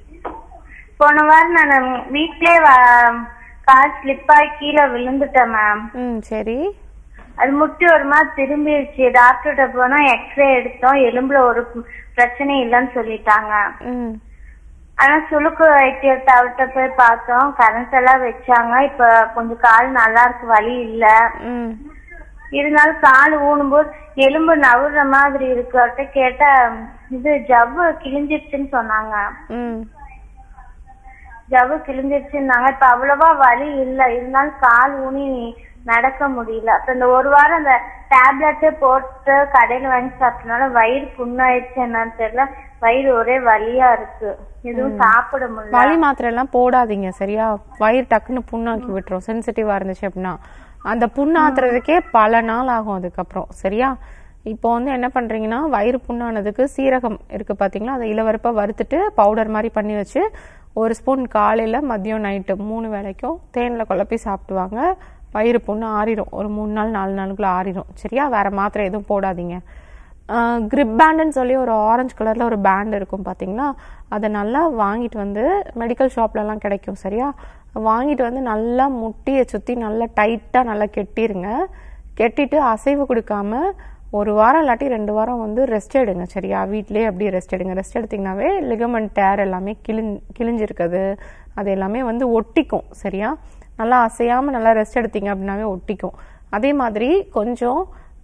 போன வாரம் நான் வீட்லயே கால் ஸ்லிப் ஆகி கீழே விழுந்துட்டேன் மேம். சரி. அது முட்டி ஒரு மாதிரி திரும்பிடுச்சு. டாக்டர்கிட்ட போனா எக்ஸ்ரே எடுத்தோம், எலும்புல ஒரு பிரச்சனை இல்லைன்னு சொல்லிட்டாங்க. ஆனா சுளுக்கு வைத்தியத்தை அவர்கிட்ட போய் பார்த்தோம், கரண்ட் எல்லாம் வச்சாங்க. இப்ப கொஞ்சம் கால் நல்லா இருக்கு, வலி இல்ல. இருந்தாலும் கால் ஊனும்போது எலும்பு நவுற மாதிரி இருக்கு. அவர்கிட்ட கேட்டா இது ஜவ்வு கிழிஞ்சிருச்சுன்னு சொன்னாங்க. ஜவ்வு கிழிஞ்சிருச்சுன்னாங்க. இப்ப அவ்வளவா வலி இல்ல, இருந்தாலும் கால் ஊனி நடக்க முடியல. அப்ப இந்த ஒரு வாரம் அந்த டேப்லெட் போட்டு கடையில வாங்கி சாப்பிட்டனால வயிறு புண்ணாயிடுச்சு என்னன்னு தெரியல. வயிறு ஒரே வலியா இருக்கு, எதுவும் சாப்பிட முடியல. வலி மாத்திரை எல்லாம் போடாதீங்க சரியா? வயிறு டக்குன்னு புண்ணாக்கி விட்டுரும். சென்சிட்டிவா இருந்துச்சு அப்படின்னா அந்த புண்ணாத்துறதுக்கே பல நாள் ஆகும் அதுக்கப்புறம். சரியா? இப்போ வந்து என்ன பண்றீங்கன்னா, வயிறு புண்ணானதுக்கு சீரகம் இருக்கு பாத்தீங்களா, அதை இளவரப்பா வறுத்துட்டு பவுடர் மாதிரி பண்ணி வச்சு 1 ஸ்பூன் காலையில மதியம் நைட்டு 3 வேளைக்கும் தேன்ல குழப்பி சாப்பிடுவாங்க. வயிறு புண்ணு ஆறிடும். ஒரு 3 நாள் 4 நாளுக்குள்ள ஆறிடும். சரியா? வேற மாத்திரை எதுவும் போடாதீங்க. கிரிப் பேண்டுன்னு சொல்லி ஒரு ஆரஞ்சு கலர்ல ஒரு பேண்ட் இருக்கும் பாத்தீங்களா, அதை நல்லா வாங்கிட்டு வந்து மெடிக்கல் ஷாப்ல எல்லாம் கிடைக்கும். சரியா? வாங்கிட்டு வந்து நல்லா முட்டியை சுத்தி நல்லா டைட்டா நல்லா கெட்டிருங்க. கெட்டிட்டு அசைவு கொடுக்காம 1 வாரம் இல்லாட்டி 2 வாரம் வந்து ரெஸ்ட் எடுங்க சரியா. வீட்லயே அப்படியே ரெஸ்ட் எடுங்க. ரெஸ்ட் எடுத்தீங்கன்னாவே லிகமெண்ட் டேர் எல்லாமே கிழிஞ்சிருக்குது அது எல்லாமே வந்து ஒட்டிக்கும் சரியா. நல்லா அசையாமல் நல்லா ரெஸ்ட் எடுத்தீங்க அப்படின்னாவே ஒட்டிக்கும். அதே மாதிரி கொஞ்சம்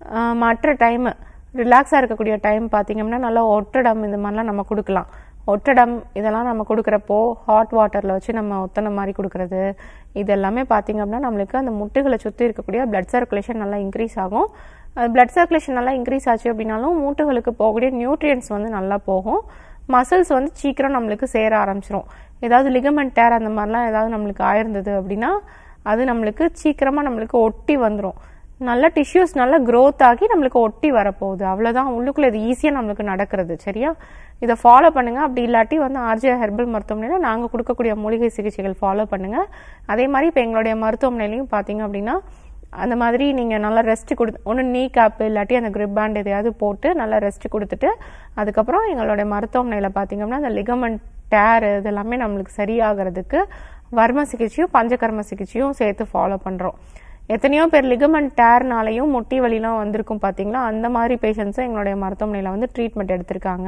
மற்ற டைம் ரிலாக்ஸாக இருக்கக்கூடிய டைம் பார்த்தீங்கன்னா நல்லா ஒட்டடம் இந்த மாதிரிலாம் நம்ம கொடுக்கலாம். ஒட்டடம் இதெல்லாம் நம்ம கொடுக்குறப்போ ஹாட் வாட்டரில் வச்சு நம்ம ஒத்தனை மாதிரி கொடுக்குறது இது எல்லாமே பார்த்தீங்க அப்படின்னா நம்மளுக்கு அந்த முட்டுகளை சுற்றி இருக்கக்கூடிய பிளட் சர்க்குலேஷன் நல்லா இன்க்ரீஸ் ஆகும். பிளட் சர்க்குலேஷன் நல்லா இன்க்ரீஸ் ஆச்சு அப்படின்னாலும் மூட்டுகளுக்கு போகக்கூடிய நியூட்ரியன்ஸ் வந்து நல்லா போகும். மசில்ஸ் வந்து சீக்கிரம் நம்மளுக்கு சேர ஆரம்பிச்சிடும். ஏதாவது லிகமெண்ட் டேர் அந்த மாதிரிலாம் ஏதாவது நம்மளுக்கு ஆயிருந்தது அப்படின்னா அது நம்மளுக்கு சீக்கிரமாக நம்மளுக்கு ஒட்டி வந்துடும். நல்ல டிஷ்யூஸ் நல்லா க்ரோத் ஆகி நம்மளுக்கு ஒட்டி வரப்போகுது. அவ்வளோதான் உள்ளுக்குள்ள இது ஈஸியாக நம்மளுக்கு நடக்கிறது சரியா. இதை ஃபாலோ பண்ணுங்க. அப்படி இல்லாட்டி வந்து ஆர்ஜே ஹெர்பல் மருத்துவமனையில் நாங்கள் கொடுக்கக்கூடிய மூலிகை சிகிச்சைகள் ஃபாலோ பண்ணுங்க. அதே மாதிரி இப்போ எங்களுடைய மருத்துவமனையிலையும் பார்த்தீங்க அப்படின்னா அந்த மாதிரி நீங்கள் நல்லா ரெஸ்ட் ஒன்று நீ கேப்பு இல்லாட்டி அந்த கிரிப் பேண்ட் எதையாவது போட்டு நல்லா ரெஸ்ட் கொடுத்துட்டு அதுக்கப்புறம் எங்களுடைய மருத்துவமனையில் பார்த்தீங்க அப்படின்னா அந்த லிகமெண்ட் டேர் இதெல்லாமே நம்மளுக்கு சரியாகிறதுக்கு வர்ம சிகிச்சையும் பஞ்சகர்ம சிகிச்சையும் சேர்த்து ஃபாலோ பண்ணுறோம். எத்தனையோ பேர் லிகமெண்ட் டேர்னாலையும் முட்டி வலிலாம் வந்திருக்கும் பார்த்தீங்களா. அந்த மாதிரி பேஷண்ட்ஸை எங்களுடைய மருத்துவமனையில் வந்து ட்ரீட்மெண்ட் எடுத்திருக்காங்க.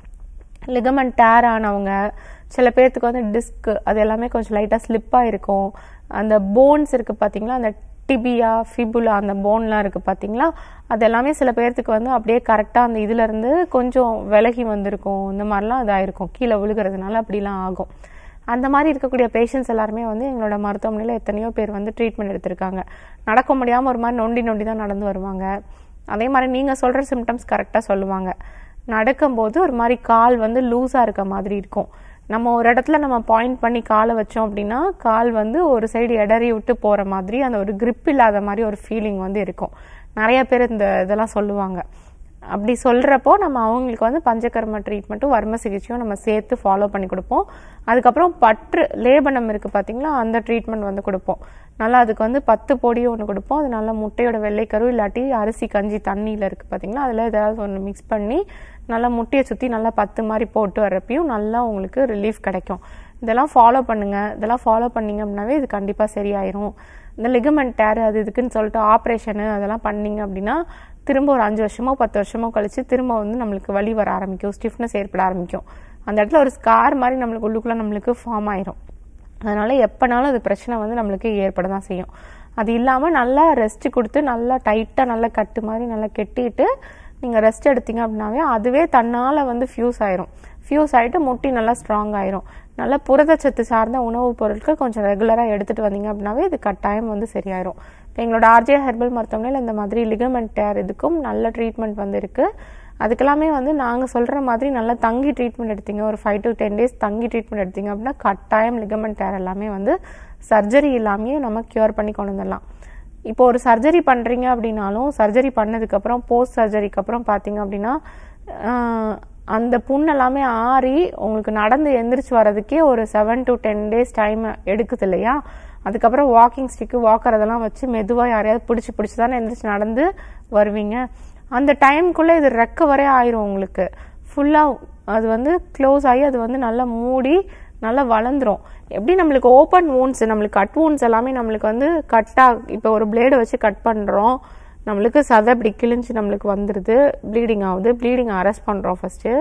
லிகமெண்ட் டேர் ஆனவங்க சில பேர்த்துக்கு வந்து டிஸ்க் அது எல்லாமே கொஞ்சம் லைட்டாக ஸ்லிப்பாக இருக்கும். அந்த போன்ஸ் இருக்குது பார்த்தீங்களா அந்த டிபியா ஃபிபுலா அந்த போன்லாம் இருக்குது பார்த்தீங்களா அது எல்லாமே சில பேர்த்துக்கு வந்து அப்படியே கரெக்டாக அந்த இதுலேருந்து கொஞ்சம் விலகி வந்திருக்கும். இந்த மாதிரிலாம் இதாயிருக்கும் கீழே விழுகிறதுனால அப்படிலாம் ஆகும். அந்த மாதிரி இருக்கக்கூடிய பேஷண்ட்ஸ் எல்லாருமே வந்து எங்களோட மருத்துவமனையில் எத்தனையோ பேர் வந்து ட்ரீட்மெண்ட் எடுத்திருக்காங்க. நடக்க முடியாமல் ஒரு மாதிரி நொண்டி தான் நடந்து வருவாங்க. அதே மாதிரி நீங்கள் சொல்கிற சிம்டம்ஸ் கரெக்டாக சொல்லுவாங்க. நடக்கும்போது ஒரு மாதிரி கால் வந்து லூஸாக இருக்க மாதிரி இருக்கும். நம்ம ஒரு இடத்துல நம்ம பாயிண்ட் பண்ணி காலை வச்சோம் அப்படின்னா கால் வந்து ஒரு சைடு இடறி விட்டு போகிற மாதிரி அந்த ஒரு கிரிப் இல்லாத மாதிரி ஒரு ஃபீலிங் வந்து இருக்கும். நிறைய பேர் இந்த இதெல்லாம் சொல்லுவாங்க. அப்படி சொல்கிறப்போ நம்ம அவங்களுக்கு வந்து பஞ்சகர்ம ட்ரீட்மெண்ட்டும் வர்ம சிகிச்சையும் நம்ம சேர்த்து ஃபாலோ பண்ணி கொடுப்போம். அதுக்கப்புறம் பற்று லேபனம் இருக்குது பார்த்தீங்களா அந்த ட்ரீட்மெண்ட் வந்து கொடுப்போம். நல்லா அதுக்கு வந்து 10 பொடியும் ஒன்று கொடுப்போம். அது நல்லா முட்டையோட வெள்ளைக்கரு இல்லாட்டி அரிசி கஞ்சி தண்ணியில் இருக்குது பார்த்தீங்களா அதில் ஏதாவது ஒன்று மிக்ஸ் பண்ணி நல்லா முட்டையை சுற்றி நல்லா 10 மாதிரி போட்டு வர்றப்பையும் நல்லா உங்களுக்கு ரிலீஃப் கிடைக்கும். இதெல்லாம் ஃபாலோ பண்ணுங்கள். இதெல்லாம் ஃபாலோ பண்ணிங்க அப்படின்னாவே இது கண்டிப்பாக சரியாயிரும். இந்த லிகமெண்ட் டேர் அது இதுக்குன்னு சொல்லிட்டு ஆப்ரேஷனு அதெல்லாம் பண்ணிங்க அப்படின்னா திரும்ப ஒரு 5 வருஷமோ 10 வருஷமோ கழிச்சு திரும்ப வந்து நம்மளுக்கு வலி வர ஆரம்பிக்கும். ஸ்டிஃப்னஸ் ஏற்பட ஆரம்பிக்கும். அந்த இடத்துல ஒரு ஸ்கார் மாதிரி நம்மளுக்கு உள்ளுக்குள்ள நம்மளுக்கு ஃபார்ம் ஆயிரும். அதனால எப்பனாலும் அது பிரச்சனை வந்து நம்மளுக்கு ஏற்பட தான் செய்யும். அது இல்லாமல் நல்லா ரெஸ்ட் கொடுத்து நல்லா டைட்டாக நல்லா கட்டு மாதிரி நல்லா கெட்டிட்டு நீங்கள் ரெஸ்ட் எடுத்தீங்க அப்படின்னாவே அதுவே தன்னால் வந்து ஃபியூஸ் ஆயிரும். ஃபியூஸ் ஆகிட்டு முட்டி நல்லா ஸ்ட்ராங் ஆயிரும். நல்லா புரதச்சத்து சார்ந்த உணவுப் பொருட்கள் கொஞ்சம் ரெகுலராக எடுத்துகிட்டு வந்தீங்க அப்படின்னாவே இது கட்டாயம் வந்து சரியாயிரும். இப்போ எங்களோட ஆர்ஜே ஹெர்பல் மருத்துவமனையில் இந்த மாதிரி லிகமெண்ட் டேர் இதுக்கும் நல்ல ட்ரீட்மெண்ட் வந்து இருக்குது. அதுக்கெல்லாமே வந்து நாங்கள் சொல்கிற மாதிரி நல்லா தங்கி ட்ரீட்மெண்ட் எடுத்தீங்க ஒரு 5 to 10 days தங்கி ட்ரீட்மெண்ட் எடுத்தீங்க அப்படின்னா கட்டாயம் லிகமெண்ட் டேர் எல்லாமே வந்து சர்ஜரி இல்லாமையே நம்ம க்யூர் பண்ணி கொண்டு வந்துடலாம். இப்போ ஒரு சர்ஜரி பண்ணுறீங்க அப்படின்னாலும் சர்ஜரி பண்ணதுக்கப்புறம் போஸ்ட் சர்ஜரிக்கு அப்புறம் பார்த்தீங்க அப்படின்னா அந்த புண் எல்லாமே ஆறி உங்களுக்கு நடந்து எந்திரிச்சு வர்றதுக்கே ஒரு 7 to 10 days டைம் எடுக்குது இல்லையா. அதுக்கப்புறம் வாக்கிங் ஸ்டிக்கு வாக்கர் அதெல்லாம் வச்சு மெதுவாக யாரையாவது பிடிச்சி தானே எந்திரிச்சு நடந்து வருவீங்க. அந்த டைம்குள்ளே இது ரெக்கவரே ஆயிரும். உங்களுக்கு ஃபுல்லாக அது வந்து க்ளோஸ் ஆகி அது வந்து நல்லா மூடி நல்லா வளர்ந்துரும். எப்படி நம்மளுக்கு ஓப்பன் வூன்ஸ் நம்மளுக்கு கட் வூன்ஸ் எல்லாமே நம்மளுக்கு வந்து இப்போ ஒரு பிளேடை வச்சு கட் பண்ணுறோம் நம்மளுக்கு சதை இப்படி கிழிஞ்சு நம்மளுக்கு வந்துடுது ப்ளீடிங் ஆகுது. ப்ளீடிங் அரெஸ்ட் பண்ணுறோம் ஃபஸ்ட்டு.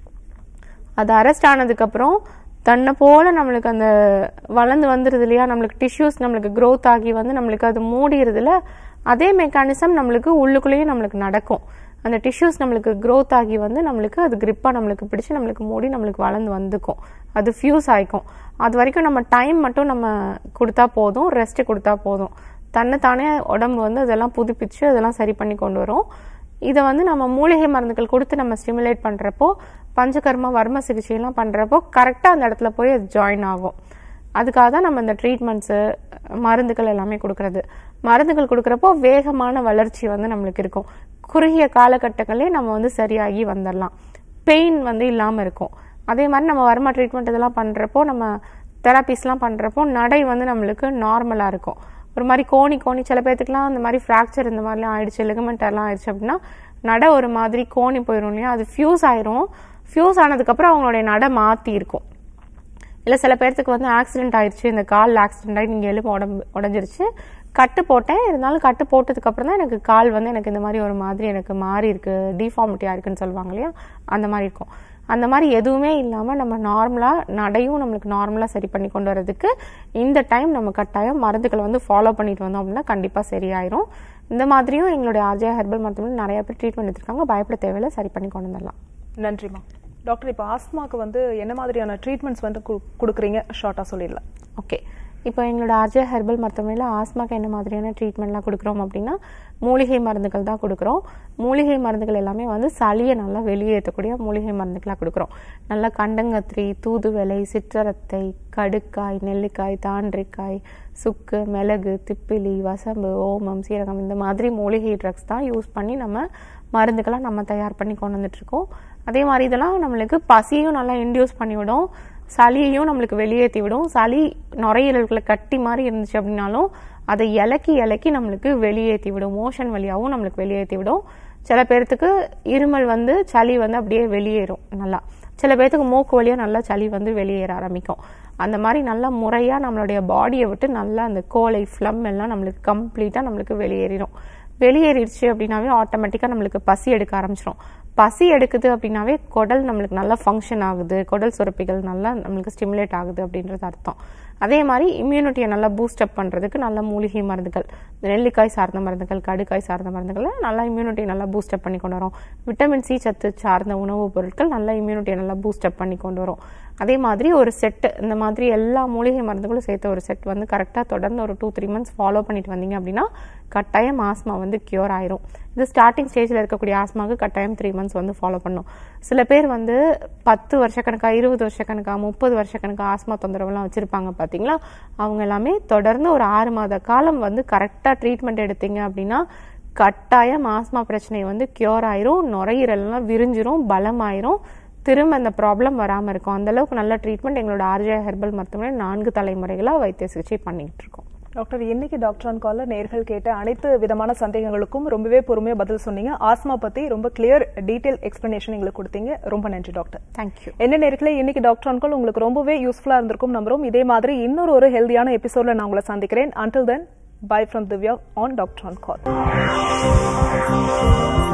அது அரெஸ்ட் ஆனதுக்கப்புறம் தன்னை போல் நம்மளுக்கு அந்த வளர்ந்து வந்துடுது இல்லையா. நம்மளுக்கு டிஷ்யூஸ் நம்மளுக்கு க்ரோத் ஆகி வந்து நம்மளுக்கு அது மூடிடுதுல. அதே மெக்கானிசம் நம்மளுக்கு உள்ளுக்குள்ளேயும் நம்மளுக்கு நடக்கும். அந்த டிஷ்யூஸ் நம்மளுக்கு க்ரோத் ஆகி வந்து நம்மளுக்கு அது கிரிப்பாக நம்மளுக்கு பிடிச்சி நம்மளுக்கு மூடி நம்மளுக்கு வளர்ந்து வந்துக்கும். அது ஃபியூஸ் ஆகிக்கும். அது வரைக்கும் நம்ம டைம் மட்டும் நம்ம கொடுத்தா போதும், ரெஸ்ட் கொடுத்தா போதும். தன்னைத்தானே உடம்பு வந்து அதெல்லாம் புதுப்பிச்சு அதெல்லாம் சரி பண்ணி கொண்டு வரும். இதை வந்து நம்ம மூலிகை மருந்துகள் கொடுத்து நம்ம ஸ்டிமுலேட் பண்ணுறப்போ பஞ்சகர்ம வர்ம சிகிச்சையெல்லாம் பண்ணுறப்போ கரெக்டாக அந்த இடத்துல போய் அது ஜாயின் ஆகும். அதுக்காக தான் நம்ம இந்த ட்ரீட்மெண்ட்ஸு மருந்துகள் எல்லாமே கொடுக்கறது. மருந்துகள் கொடுக்குறப்போ வேகமான வளர்ச்சி வந்து நம்மளுக்கு இருக்கும். குறுகிய காலகட்டங்களே நம்ம வந்து சரியாகி வந்துடலாம். பெயின் வந்து இல்லாமல் இருக்கும். அதே மாதிரி நம்ம வர்ம ட்ரீட்மெண்ட் இதெல்லாம் பண்ணுறப்போ நம்ம தெராபிஸ்லாம் பண்ணுறப்போ நடை வந்து நம்மளுக்கு நார்மலாக இருக்கும். ஒரு மாதிரி கோணி சில பேர்த்துக்குலாம் அந்த மாதிரி ஃப்ராக்சர் இந்த மாதிரிலாம் ஆயிடுச்சு லிகமெண்ட் எல்லாம் ஆயிடுச்சு அப்படின்னா நடை ஒரு மாதிரி கோணி போயிடும் இல்லையா. அது ஃபியூஸ் ஆயிரும். ஃபியூஸ் ஆனதுக்கப்புறம் அவங்களுடைய நடை மாற்றி இருக்கும். இல்லை சில பேர்த்துக்கு வந்து ஆக்சிடென்ட் ஆயிடுச்சு, இந்த காலில் ஆக்சிடென்ட் ஆகி நீங்கள் எலும்பு உடஞ்சிருச்சு, கட்டு போட்டேன். இருந்தாலும் கட்டு போட்டதுக்கு அப்புறம் தான் எனக்கு கால் வந்து எனக்கு இந்த மாதிரி ஒரு மாதிரி எனக்கு மாறி இருக்கு, டிஃபார்மிட்டியா இருக்குன்னு சொல்லுவாங்க இல்லையா, அந்த மாதிரி இருக்கும். அந்த மாதிரி எதுவுமே இல்லாம நம்ம நார்மலா நடையும் நம்மளுக்கு நார்மலா சரி பண்ணி கொண்டு வரதுக்கு இந்த டைம் நம்ம கட்டாயம் மருந்துகளை வந்து ஃபாலோ பண்ணிட்டு வந்தோம் அப்படின்னா கண்டிப்பா சரியாயிரும். இந்த மாதிரியும் எங்களுடைய ஆர்ஜே ஹெர்பல் மருத்துவமனையில் நிறைய பேர் ட்ரீட்மெண்ட் எடுத்திருக்காங்க. பயப்பட தேவையில்லை, சரி பண்ணி கொண்டு வந்துடலாம். நன்றிமா. டாக்டர், இப்போ ஆஸ்மாக்கு வந்து என்ன மாதிரியான ட்ரீட்மெண்ட்ஸ் வந்து கொடுக்குறீங்க, ஷார்ட்டா சொல்லிடலாம். ஓகே, இப்போ எங்களோட ஆர்ஜே ஹெர்பல் மருத்துவமனையில் ஆஸ்மாக்கு என்ன மாதிரியான ட்ரீட்மெண்ட்லாம் கொடுக்குறோம் அப்படின்னா மூலிகை மருந்துகள் தான் கொடுக்குறோம். மூலிகை மருந்துகள் எல்லாமே வந்து சளியை நல்லா வெளியேற்றக்கூடிய மூலிகை மருந்துகளாக கொடுக்குறோம். நல்லா கண்டங்கத்திரி, தூதுவளை, சிற்றரத்தை, கடுக்காய், நெல்லிக்காய், தாண்டிக்காய், சுக்கு, மிளகு, திப்பிலி, வசம்பு, ஓமம், சீரகம் இந்த மாதிரி மூலிகை ட்ரக்ஸ் தான் யூஸ் பண்ணி நம்ம மருந்துக்கெல்லாம் நம்ம தயார் பண்ணி கொண்டு வந்துட்டுருக்கோம். அதே மாதிரி இதெல்லாம் நம்மளுக்கு பசியும் நல்லா இன்டியூஸ் பண்ணிவிடும், சளியையும் நம்மளுக்கு வெளியேற்றி விடும். சளி நுரையீரல்களை கட்டி மாதிரி இருந்துச்சு அப்படின்னாலும் அதை இலக்கி நம்மளுக்கு வெளியேற்றி விடும். மோஷன் வழியாகவும் நம்மளுக்கு வெளியேற்றி விடும். சில பேர்த்துக்கு இருமல் வந்து சளி வந்து அப்படியே வெளியேறும் நல்லா. சில பேர்த்துக்கு மூக்கு வழியாக நல்லா சளி வந்து வெளியேற ஆரம்பிக்கும். அந்த மாதிரி நல்லா முறையாக நம்மளுடைய பாடியை விட்டு நல்லா அந்த கோலை ஃப்ளம் எல்லாம் நம்மளுக்கு கம்ப்ளீட்டாக நம்மளுக்கு வெளியேறிடும். வெளியேறிடுச்சு அப்படின்னாவே ஆட்டோமேட்டிக்காக நம்மளுக்கு பசி எடுக்க ஆரம்பிச்சிடும். பசி எடுக்குது அப்படின்னாவே குடல் நம்மளுக்கு நல்லா ஃபங்க்ஷன் ஆகுது, குடல் சுரப்பிகள் நல்லா நம்மளுக்கு ஸ்டிமுலேட் ஆகுது அப்படின்றது அர்த்தம். அதே மாதிரி இம்யூனிட்டியை நல்லா பூஸ்டப் பண்ணுறதுக்கு நல்ல மூலிகை மருந்துகள், நெல்லிக்காய் சார்ந்த மருந்துகள், கடுக்காய் சார்ந்த மருந்துகள் நல்லா இம்யூனிட்டியை நல்லா பூஸ்டப் பண்ணி கொண்டு வரும். விட்டமின் சி சத்து சார்ந்த உணவுப் பொருட்கள் நல்லா இம்யூனிட்டியை நல்லா பூஸ்டப் பண்ணி கொண்டு வரும். அதே மாதிரி ஒரு செட்டு, இந்த மாதிரி எல்லா மூலிகை மருந்துகளும் சேர்த்த ஒரு செட் வந்து கரெக்டாக தொடர்ந்து ஒரு 2-3 months ஃபாலோ பண்ணிட்டு வந்தீங்க அப்படின்னா கட்டாயம் ஆஸ்மா வந்து கியூர் ஆயிரும். இது ஸ்டார்டிங் ஸ்டேஜில் இருக்கக்கூடிய ஆஸ்மாவுக்கு கட்டாயம் 3 months வந்து ஃபாலோ பண்ணும். சில பேர் வந்து 10 வருஷக்கணக்கா, 20 வருஷக்கணக்கா, 30 வருஷக்கணக்கா ஆஸ்மா தொந்தரவுலாம் வச்சிருப்பாங்க பார்த்தீங்களா. அவங்க எல்லாமே தொடர்ந்து ஒரு 6 மாத காலம் வந்து கரெக்டாக ட்ரீட்மெண்ட் எடுத்தீங்க அப்படின்னா கட்டாயம் ஆஸ்மா பிரச்சனை வந்து கியூர் ஆயிரும். நுரையீரல்லாம் விரிஞ்சிரும், பலமாயிரும், திரும்ப அந்த ப்ராப்ளம் வராமல் இருக்கும். அந்த அளவுக்கு நல்ல ட்ரீட்மெண்ட் எங்களோட ஆர்ஜே ஹெர்பல் மருத்துவமனை 4 தலைமுறைகளாக வைத்திய சிகிச்சை பண்ணிட்டு இருக்கோம். டாக்டர், இன்னைக்கு டாக்டர் ஆன் கால்ல நேர்கள் கேட்ட அனைத்து விதமான சந்தேகங்களுக்கும் ரொம்பவே பொறுமையா பதில் சொன்னீங்க. ஆஸ்மா பத்தி ரொம்ப கிளியர் டீடைல் எக்ஸ்பிளனேஷன் எங்களுக்கு கொடுத்தீங்க. ரொம்ப நன்றி டாக்டர். தேங்க்யூ. என்ன நேர்களே, இன்னைக்கு டாக்டர் ஆன் கால் உங்களுக்கு ரொம்பவே யூஸ்ஃபுல்லா இருந்திருக்கும் நம்புறோம். இதே மாதிரி இன்னொரு ஒரு ஹெல்தியான எபிசோட்ல நான் உங்களை சந்திக்கிறேன். Until then, bye from Divya on Doctor on Call.